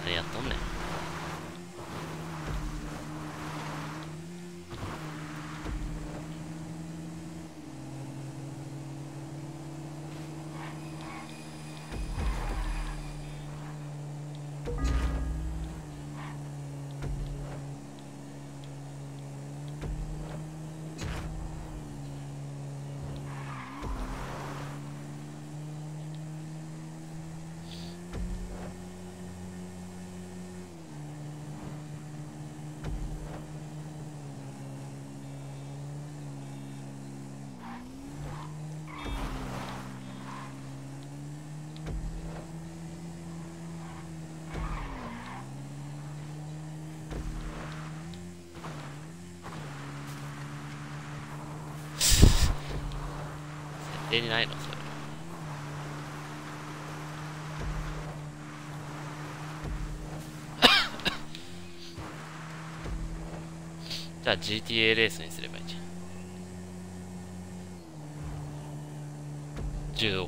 何やっとんねん。設定にないのそれ。じゃあ GTA レースにすればいいじゃん。10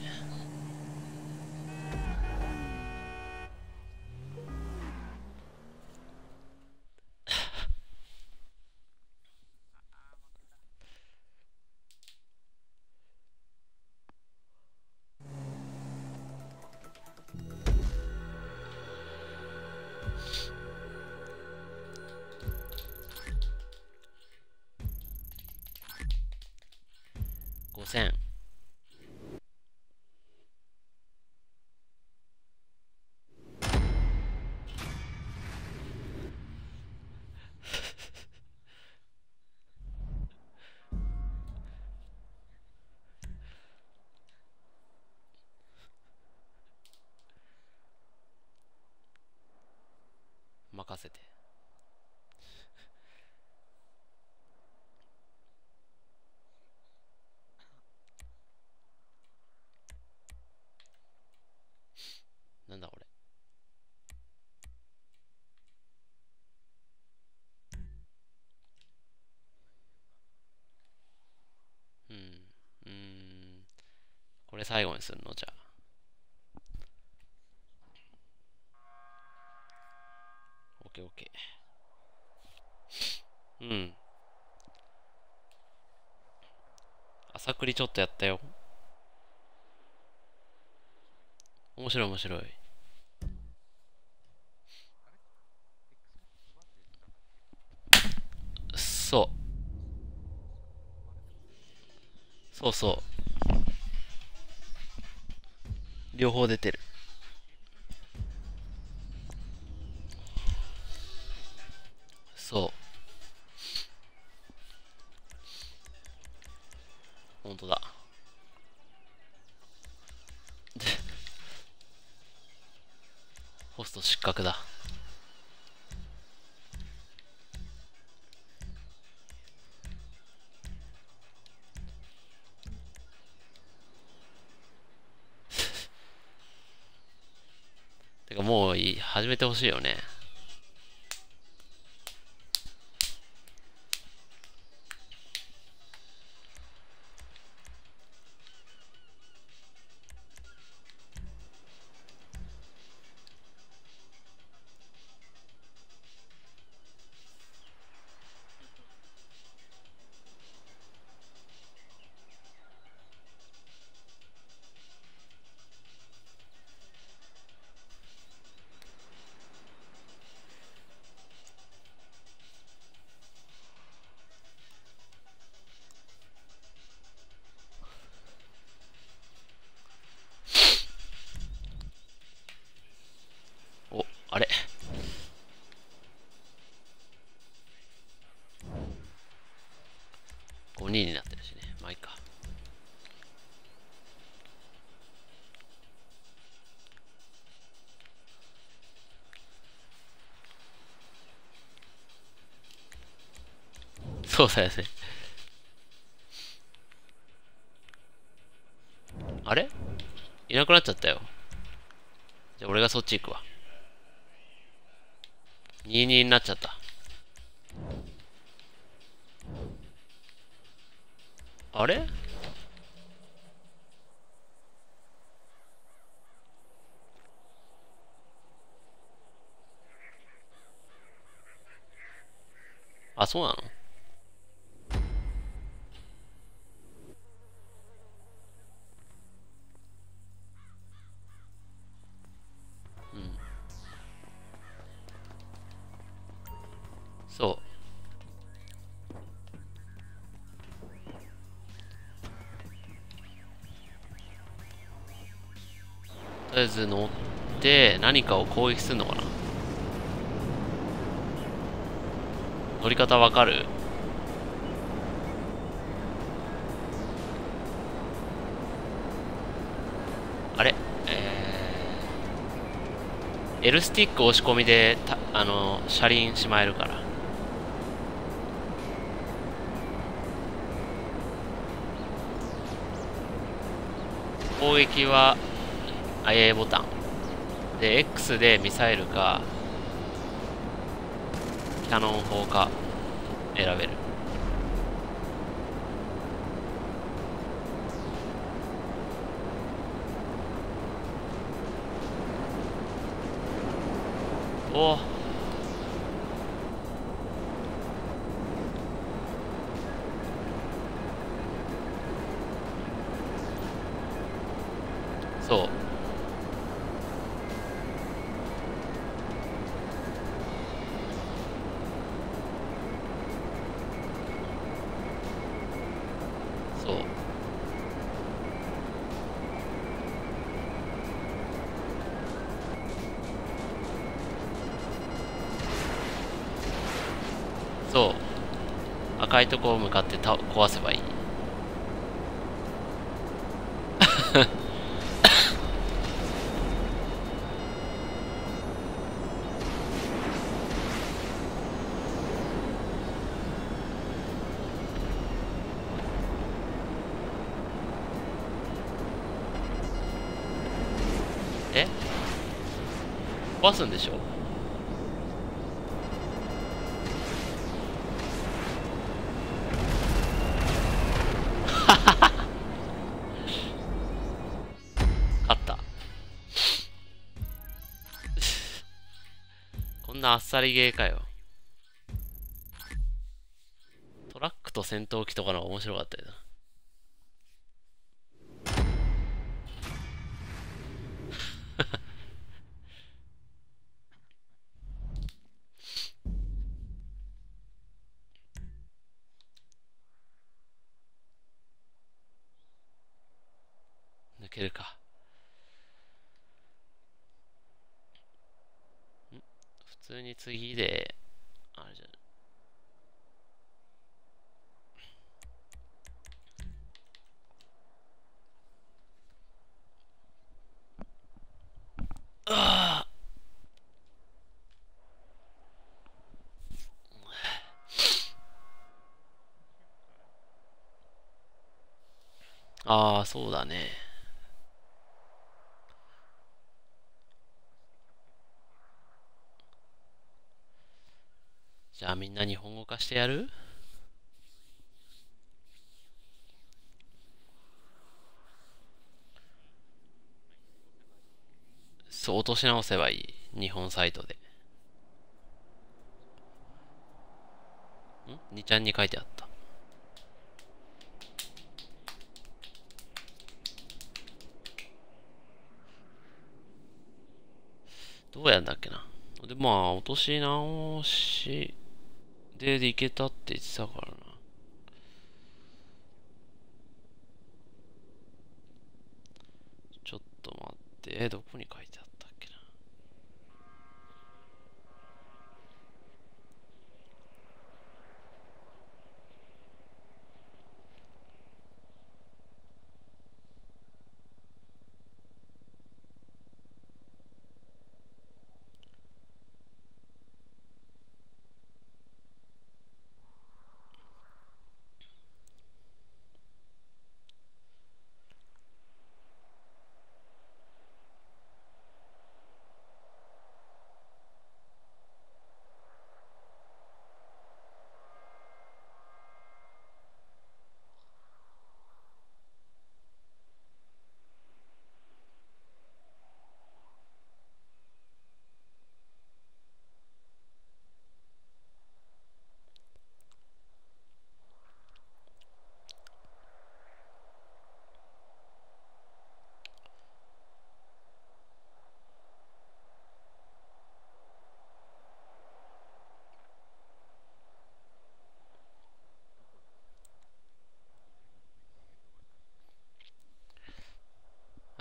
OK。5000。任せて。なんだこれ。うん。これ最後にするのじゃあ。オッケーオッケー。うん。朝栗ちょっとやったよ。面白い面白い。そう。そうそう。両方出てる。そう。本当だ。ホスト失格だ。てかもういい、始めてほしいよね。お、あれ。5人になってるしね。まあいいか。そうだよね。あれいなくなっちゃったよ。じゃあ俺がそっち行くわ。22になっちゃった。あれそうなの？うん。そう。とりあえず乗って何かを攻撃するのかな。乗り方わかる？あれL スティック押し込みで車輪しまえるから。攻撃は A ボタンで X でミサイルかキャノン砲か選べる。おお、そうそうそう、赤いとこを向かって壊せばいい。え、壊すんでしょ？勝った。こんなあっさりゲーかよ。トラックと戦闘機とかの方が面白かったよな。抜けるか。普通に次で、あれじゃん。ああー、そうだね。じゃあみんな日本語化してやる？そう、落とし直せばいい。日本サイトで。2ちゃんに書いてあった。どうやんだっけな。で、まあ、落とし直しでいけたって言ってたからな。ちょっと待って、どこに書いてあったっけな。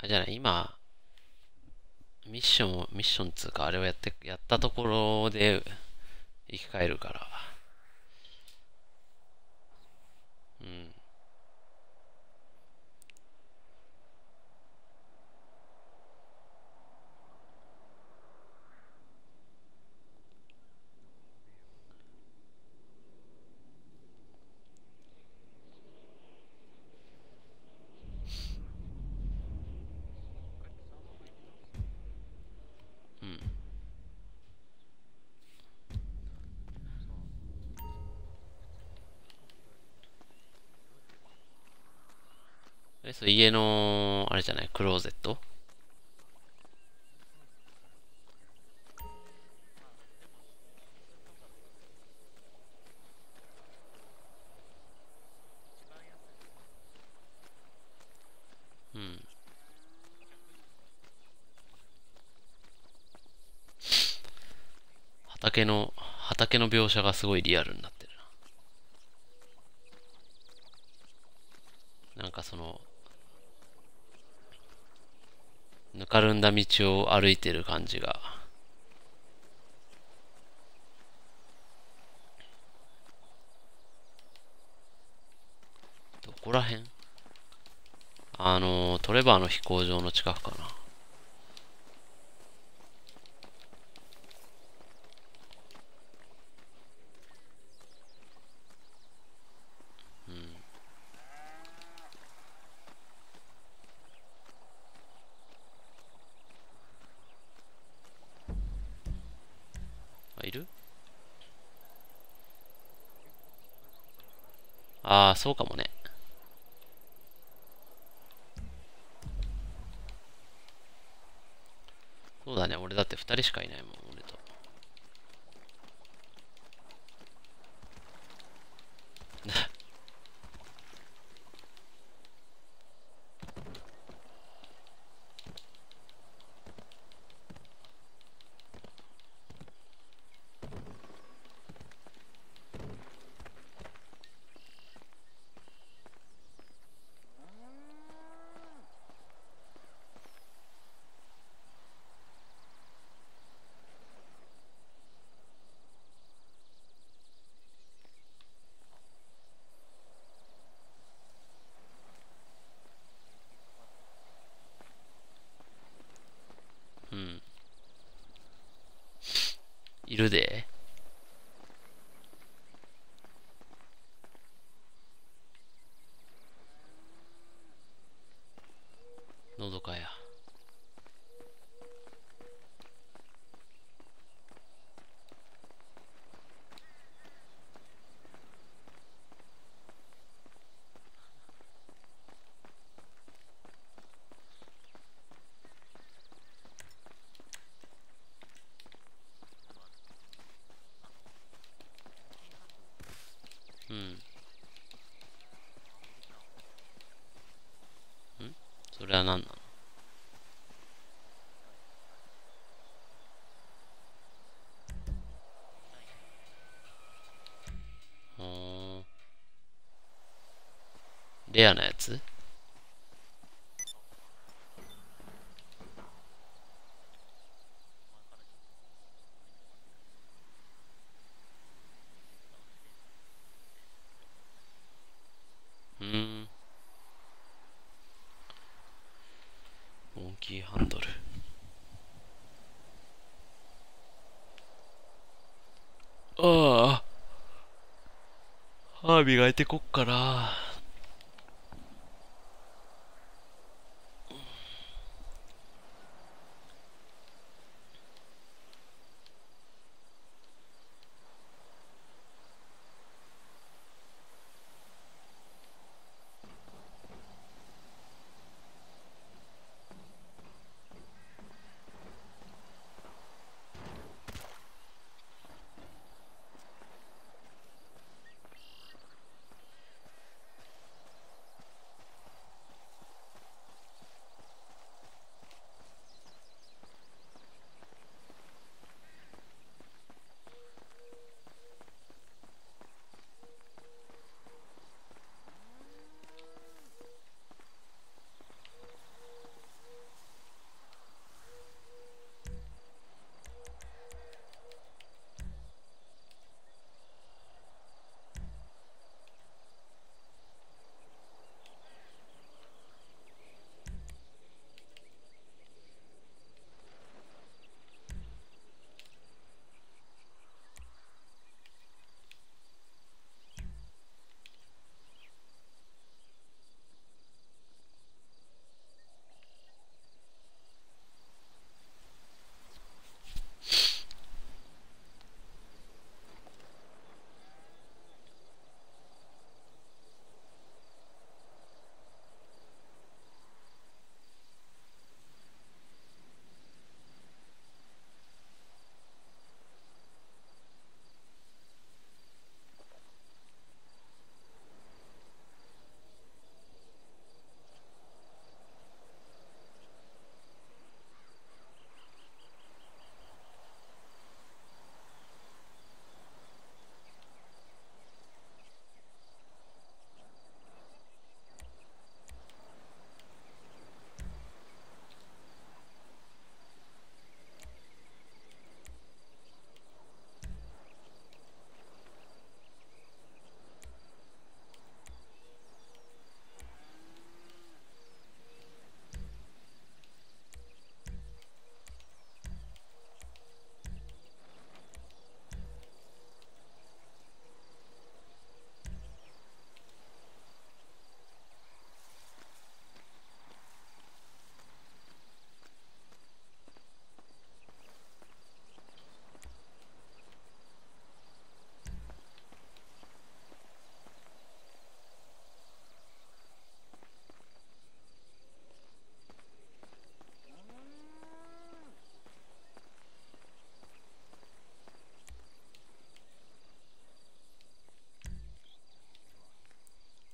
じゃない、今、ミッションつうか、あれをやったところで生き返るから。うん。うん。それ家の、あれじゃない、クローゼット。うん。畑の描写がすごいリアルになってるな。なんかその、ぬかるんだ道を歩いてる感じが。どこらへん？トレバーの飛行場の近くかな。うん。あ、いる？ああ、そうかもね。そうだね。俺だって二人しかいないもん、俺と。うん。いるで。のどかや。うん。それは何なの？ほーん。レアなやつ？うーん。モンキーハンドル。ああ。歯磨いてこっかな。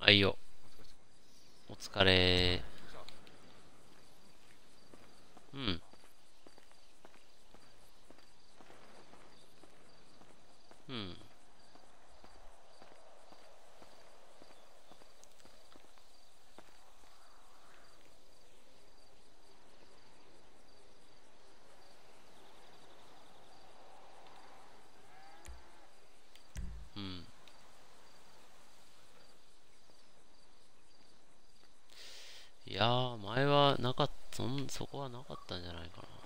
あいよ。お疲れ。うん。うん。うん。いやー、前はなかった、そこはなかったんじゃないかな。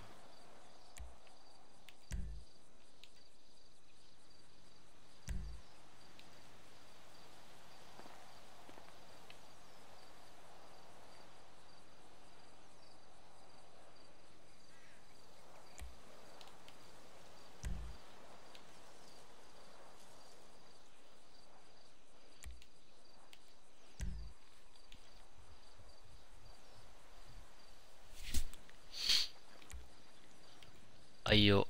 あいよ。